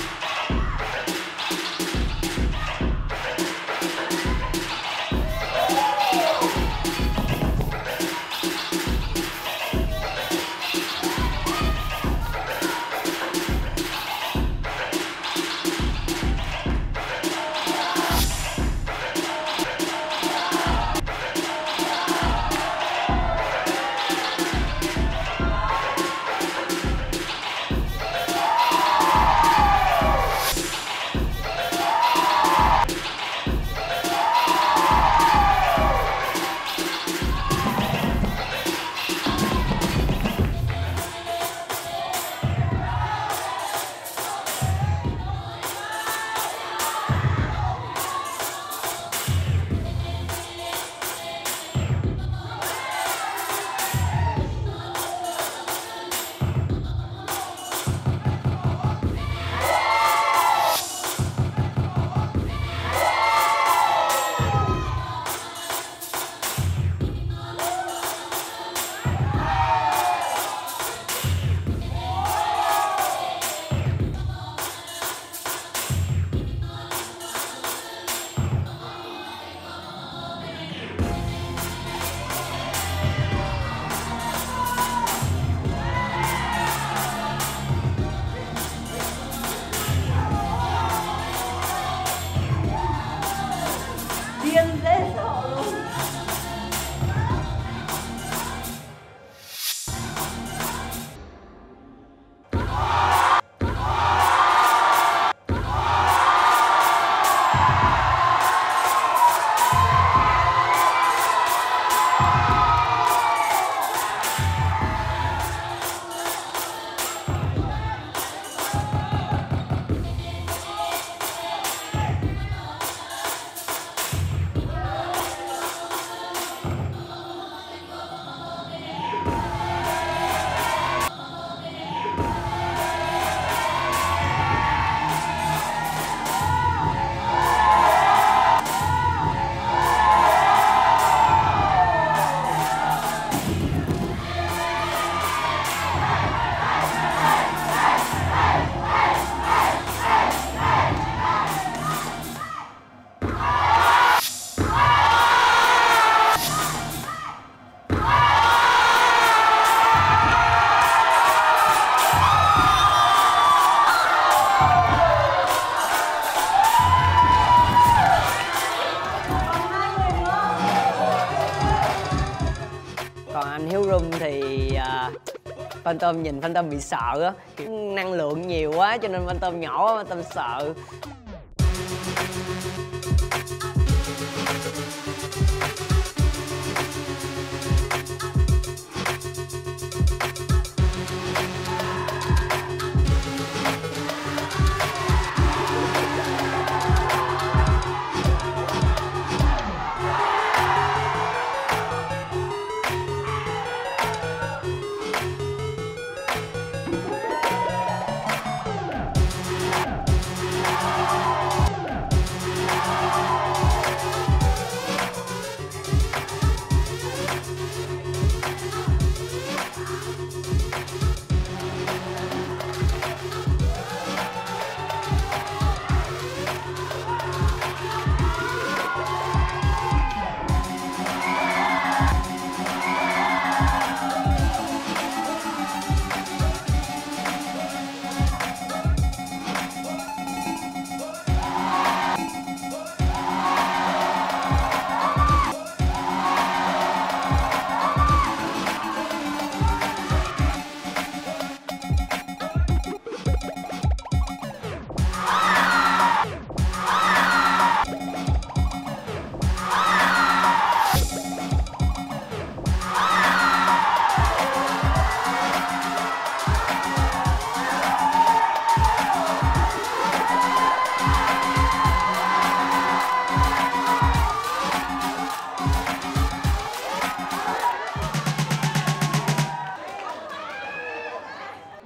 Phantom nhìn Phantom bị sợ á, năng lượng nhiều quá cho nên Phantom nhỏ quá, Phantom sợ.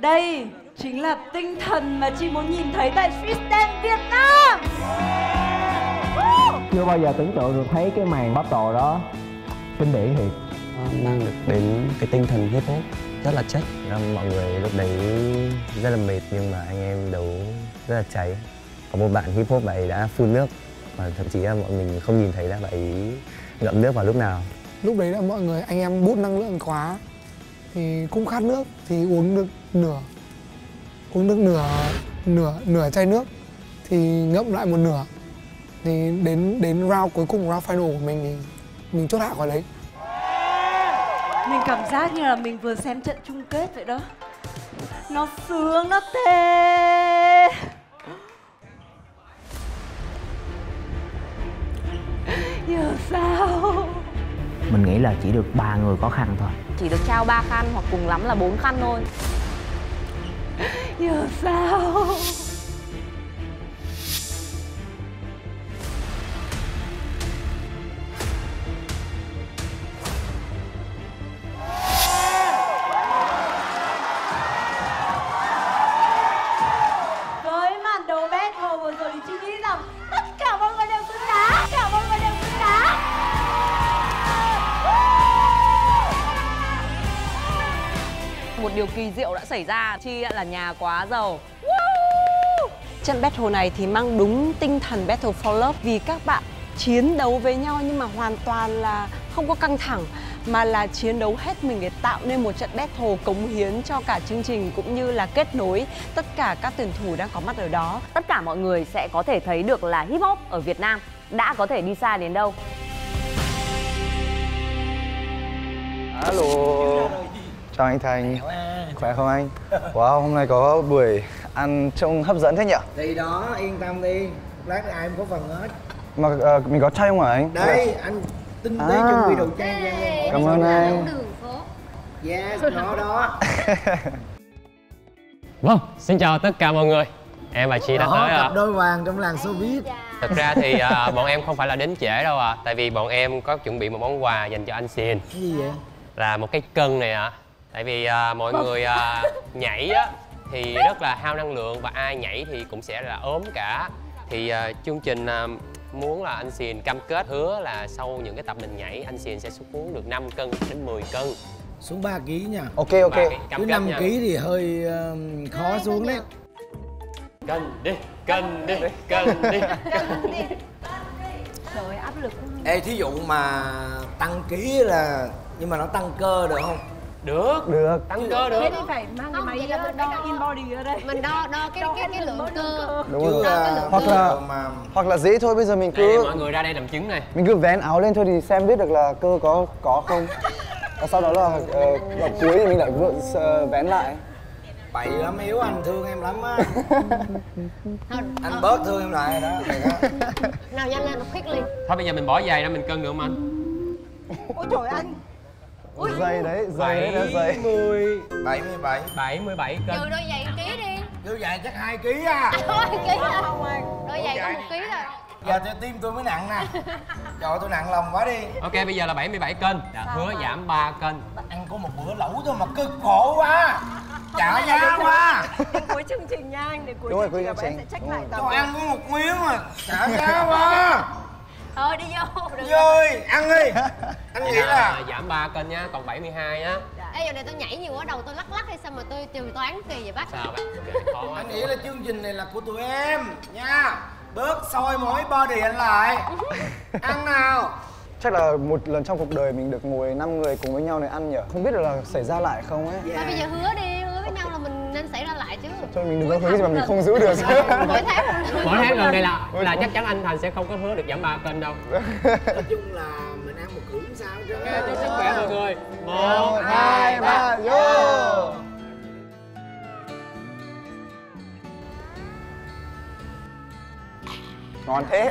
Đây chính là tinh thần mà chị muốn nhìn thấy tại Street Dance Việt Nam. Chưa bao giờ tưởng tượng được thấy cái màn battle đó kinh điển thiệt. Mang được đến cái tinh thần hip hop rất là chất. Mọi người lúc đấy rất là mệt nhưng mà anh em đấu rất là cháy. Có một bạn hip hop bạn ấy đã phun nước và thậm chí là mọi mình không nhìn thấy là bạn ấy ngậm nước vào lúc nào. Lúc đấy là mọi người anh em bút năng lượng quá thì cũng khát nước thì uống được nửa chai nước thì ngậm lại một nửa. Thì đến round cuối cùng, round final của mình thì mình chốt hạ khỏi đấy. Mình cảm giác như là mình vừa xem trận chung kết vậy đó. Nó sướng, nó thề. Giờ sao? Mình nghĩ là chỉ được 3 người có khăn thôi. Chỉ được trao 3 khăn hoặc cùng lắm là 4 khăn thôi. Giờ sao? Với màn đấu battle vừa rồi thì chị nghĩ rằng tất cả mọi người đều xứng đáng. Tất cả mọi người đều xứng đáng. Một điều kỳ diệu đã xảy ra, Chi là nhà quá giàu. Trận battle này thì mang đúng tinh thần Battle for Love vì các bạn chiến đấu với nhau nhưng mà hoàn toàn là không có căng thẳng mà là chiến đấu hết mình để tạo nên một trận battle cống hiến cho cả chương trình cũng như là kết nối tất cả các tuyển thủ đang có mặt ở đó. Tất cả mọi người sẽ có thể thấy được là hip hop ở Việt Nam đã có thể đi xa đến đâu. Alo. Chào anh Thành. Khỏe không anh? Wow, hôm nay có buổi ăn trông hấp dẫn thế nhỉ? Thì đó, yên tâm đi. Lát ai cũng có phần hết. Mà mình có chay không hả anh? Đây, anh tinh tế chuẩn bị đồ chay ra. Cảm ơn anh. Yes, nó đó. Vâng, xin chào tất cả mọi người. Em và Chi đã tới cặp đôi hoàng trong làng showbiz. Thật ra thì bọn em không phải là đến trễ đâu ạ. Tại vì bọn em có chuẩn bị một món quà dành cho anh Xiên. Cái gì vậy? Là một cái cân này ạ. Tại vì mọi người nhảy á thì rất là hao năng lượng và ai nhảy thì cũng sẽ là ốm cả. Thì chương trình muốn là anh Xiên cam kết hứa là sau những cái tập mình nhảy anh Xiên sẽ xuống được 5 cân đến 10 cân. Xuống 3 kg nha. Ok. Cứ 5 kg thì hơi khó xuống đấy. Cân đi. Trời ơi, áp lực quá. Ê, thí dụ mà tăng ký là nhưng mà nó tăng cơ được không? Được. Tăng cơ được. Thế thì phải mang cái máy đo in body ở đây. Mình đo cái lượng cơ. Đúng rồi. Hoặc là dễ thôi, bây giờ mình cứ mọi người ra đây làm chứng này. Mình cứ vén áo lên thôi thì xem biết được là cơ có không. Và sau đó là ở cuối thì mình lại vén lại. Bậy lắm, Hiếu, anh thương em lắm á. Anh bớt thương em lại đó. Nào nhanh lên, khuyết liền. Thôi bây giờ mình bỏ giày ra mình cân được không anh? Ôi trời anh. Giày đấy, giày. 77 cân. Trừ đôi giày 1 kg đi. Đôi giày chắc 2 kg à. 2 kg à? Đôi giày có 1 kg thôi. Giờ tim tôi mới nặng nè. Trời, tôi nặng lòng quá đi. Ok, bây giờ là 77 cân. Hứa giảm 3 cân. Ăn có một bữa lẩu thôi mà cực khổ quá. Trả giá quá. Đến cuối chương trình nha anh, đến cuối Đúng rồi, chương trình cuối chương em trình. sẽ check lại Tôi ăn có một miếng mà trả giá quá. Thôi đi vô. Rồi, ăn đi. Anh nghĩ là giảm 3 cân nha, còn 72 nhá. Ê, giờ này tôi nhảy nhiều quá, đầu tôi lắc hay sao mà tôi trừ toán kỳ vậy bác? Sao bạn? anh nghĩ là chương trình này là của tụi em nha. Bớt soi mói body anh lại. Ăn nào. Chắc là một lần trong cuộc đời mình được ngồi 5 người cùng với nhau để ăn nhỉ? Không biết là xảy ra lại không ấy. Thôi bây giờ hứa đi, hứa với nhau là mình nên xảy ra lại chứ. Thôi mình đừng có hứa gì mà mình không giữ được. Mỗi tháng gần đây là chắc chắn anh Thành sẽ không có hứa được giảm 3 cân đâu. Nói chung là mình ăn một cữ sao chứ. Chúc sức khỏe mọi người. 1, 2, 3, vô. Ngon thế.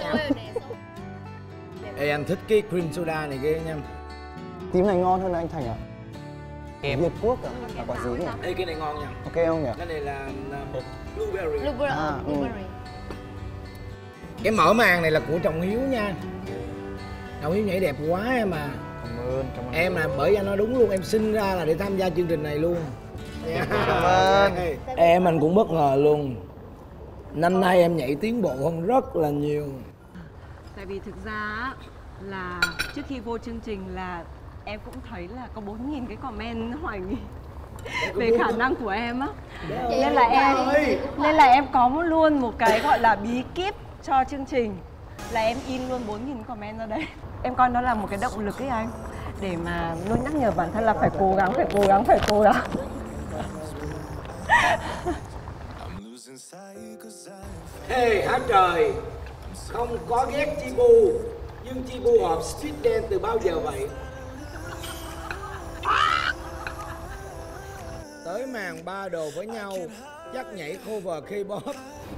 Ê, anh thích cái cream soda này ghê nha. Tím này ngon hơn anh Thành à? Kem Việt Quốc à? Là quả gì nhỉ? Ê, cái này ngon nha. Ok không nhỉ? Cái này là blueberry. Blueberry. Cái mở màn này là của Trọng Hiếu nha. Trọng Hiếu nhảy đẹp quá em à. Cảm ơn. Em là bởi vì anh nói đúng luôn, em sinh ra là để tham gia chương trình này luôn. Cảm ơn. ơn. Em anh cũng bất ngờ luôn. Năm nay em nhảy tiến bộ hơn rất là nhiều. Tại vì thực ra là trước khi vô chương trình là em cũng thấy là có 4.000 cái comment hoài nghi về khả năng của em á. Nên là em có luôn một cái gọi là bí kíp cho chương trình, là em in luôn 4.000 comment ra đây. Em coi nó là một cái động lực ấy anh, để mà luôn nhắc nhở bản thân là phải cố gắng, phải cố gắng, phải cố gắng. Hey hát trời, không có ghét Chi Bu, nhưng Chi Bu họp street dance từ bao giờ vậy? Tới màn ba đồ với nhau, chắc nhảy cover K-pop.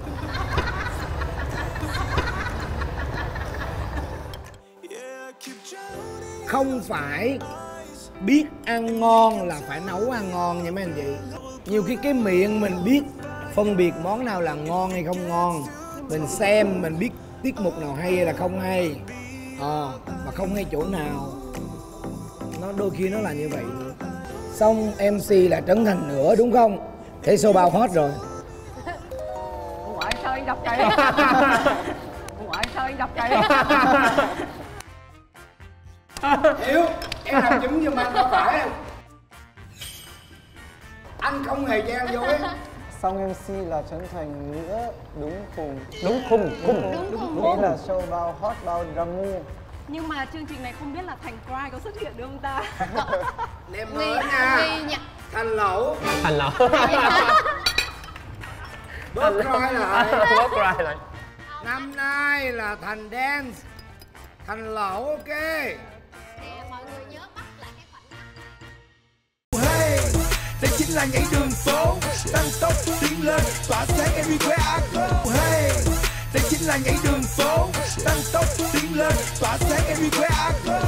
Không phải biết ăn ngon là phải nấu ăn ngon nha mấy anh chị. Nhiều khi cái miệng mình biết phân biệt món nào là ngon hay không ngon. Mình xem mình biết tiết mục nào hay hay là không hay. Mà không hay chỗ nào, nó đôi khi nó là như vậy. Xong MC là Trấn Thành nữa đúng không? Thế show bao hot rồi. Ủa anh sao anh đọc cái Ủa anh sao anh đọc cái Hiếu, em làm chứng giùm anh có phải không? Anh không hề gian dối. Xong MC là Trấn Thành nữa, đúng khùng. Thế là show bao hot bao drama. Nhưng mà chương trình này không biết là Thành Cry có xuất hiện được không ta? Nem mới nha. Thành Lẩu. Bớt Cry lại. Năm nay là Thành Dance, Thành Lẩu, ok. Mọi người nhớ bắt lại cái Hey, đây chính là nhảy đường phố, tăng tốc tiến lên, tỏa sáng everywhere I go. Hey, đây chính là nhảy đường phố, tăng tốc tiến lên, tỏa sáng everywhere I go.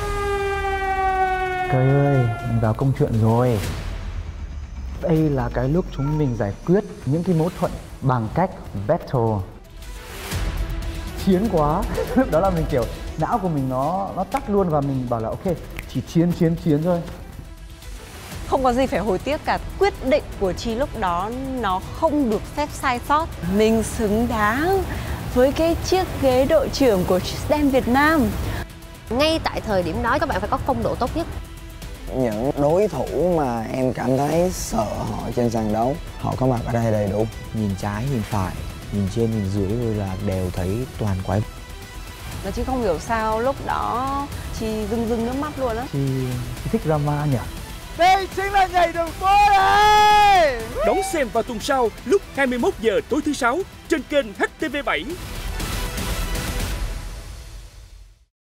Cây ơi, mình vào công chuyện rồi. Đây là cái lúc chúng mình giải quyết những cái mâu thuẫn bằng cách battle. Chiến quá. Lúc đó là mình kiểu não của mình nó tắt luôn và mình bảo là ok, chỉ chiến thôi. Không có gì phải hối tiếc cả. Quyết định của Chi lúc đó nó không được phép sai sót. Mình xứng đáng với cái chiếc ghế đội trưởng của Dance Việt Nam. Ngay tại thời điểm đó các bạn phải có phong độ tốt nhất. Những đối thủ mà em cảm thấy sợ họ trên sàn đấu, họ có mặt ở đây đầy đủ. Nhìn trái, nhìn phải, nhìn trên, nhìn dưới rồi là đều thấy toàn quái. Mà Chi không hiểu sao lúc đó Chi rưng nước mắt luôn á. Chị thích drama nhỉ? Đây chính là nhảy đường phố đây. Đón xem vào tuần sau lúc 21 giờ tối thứ 6 trên kênh HTV7.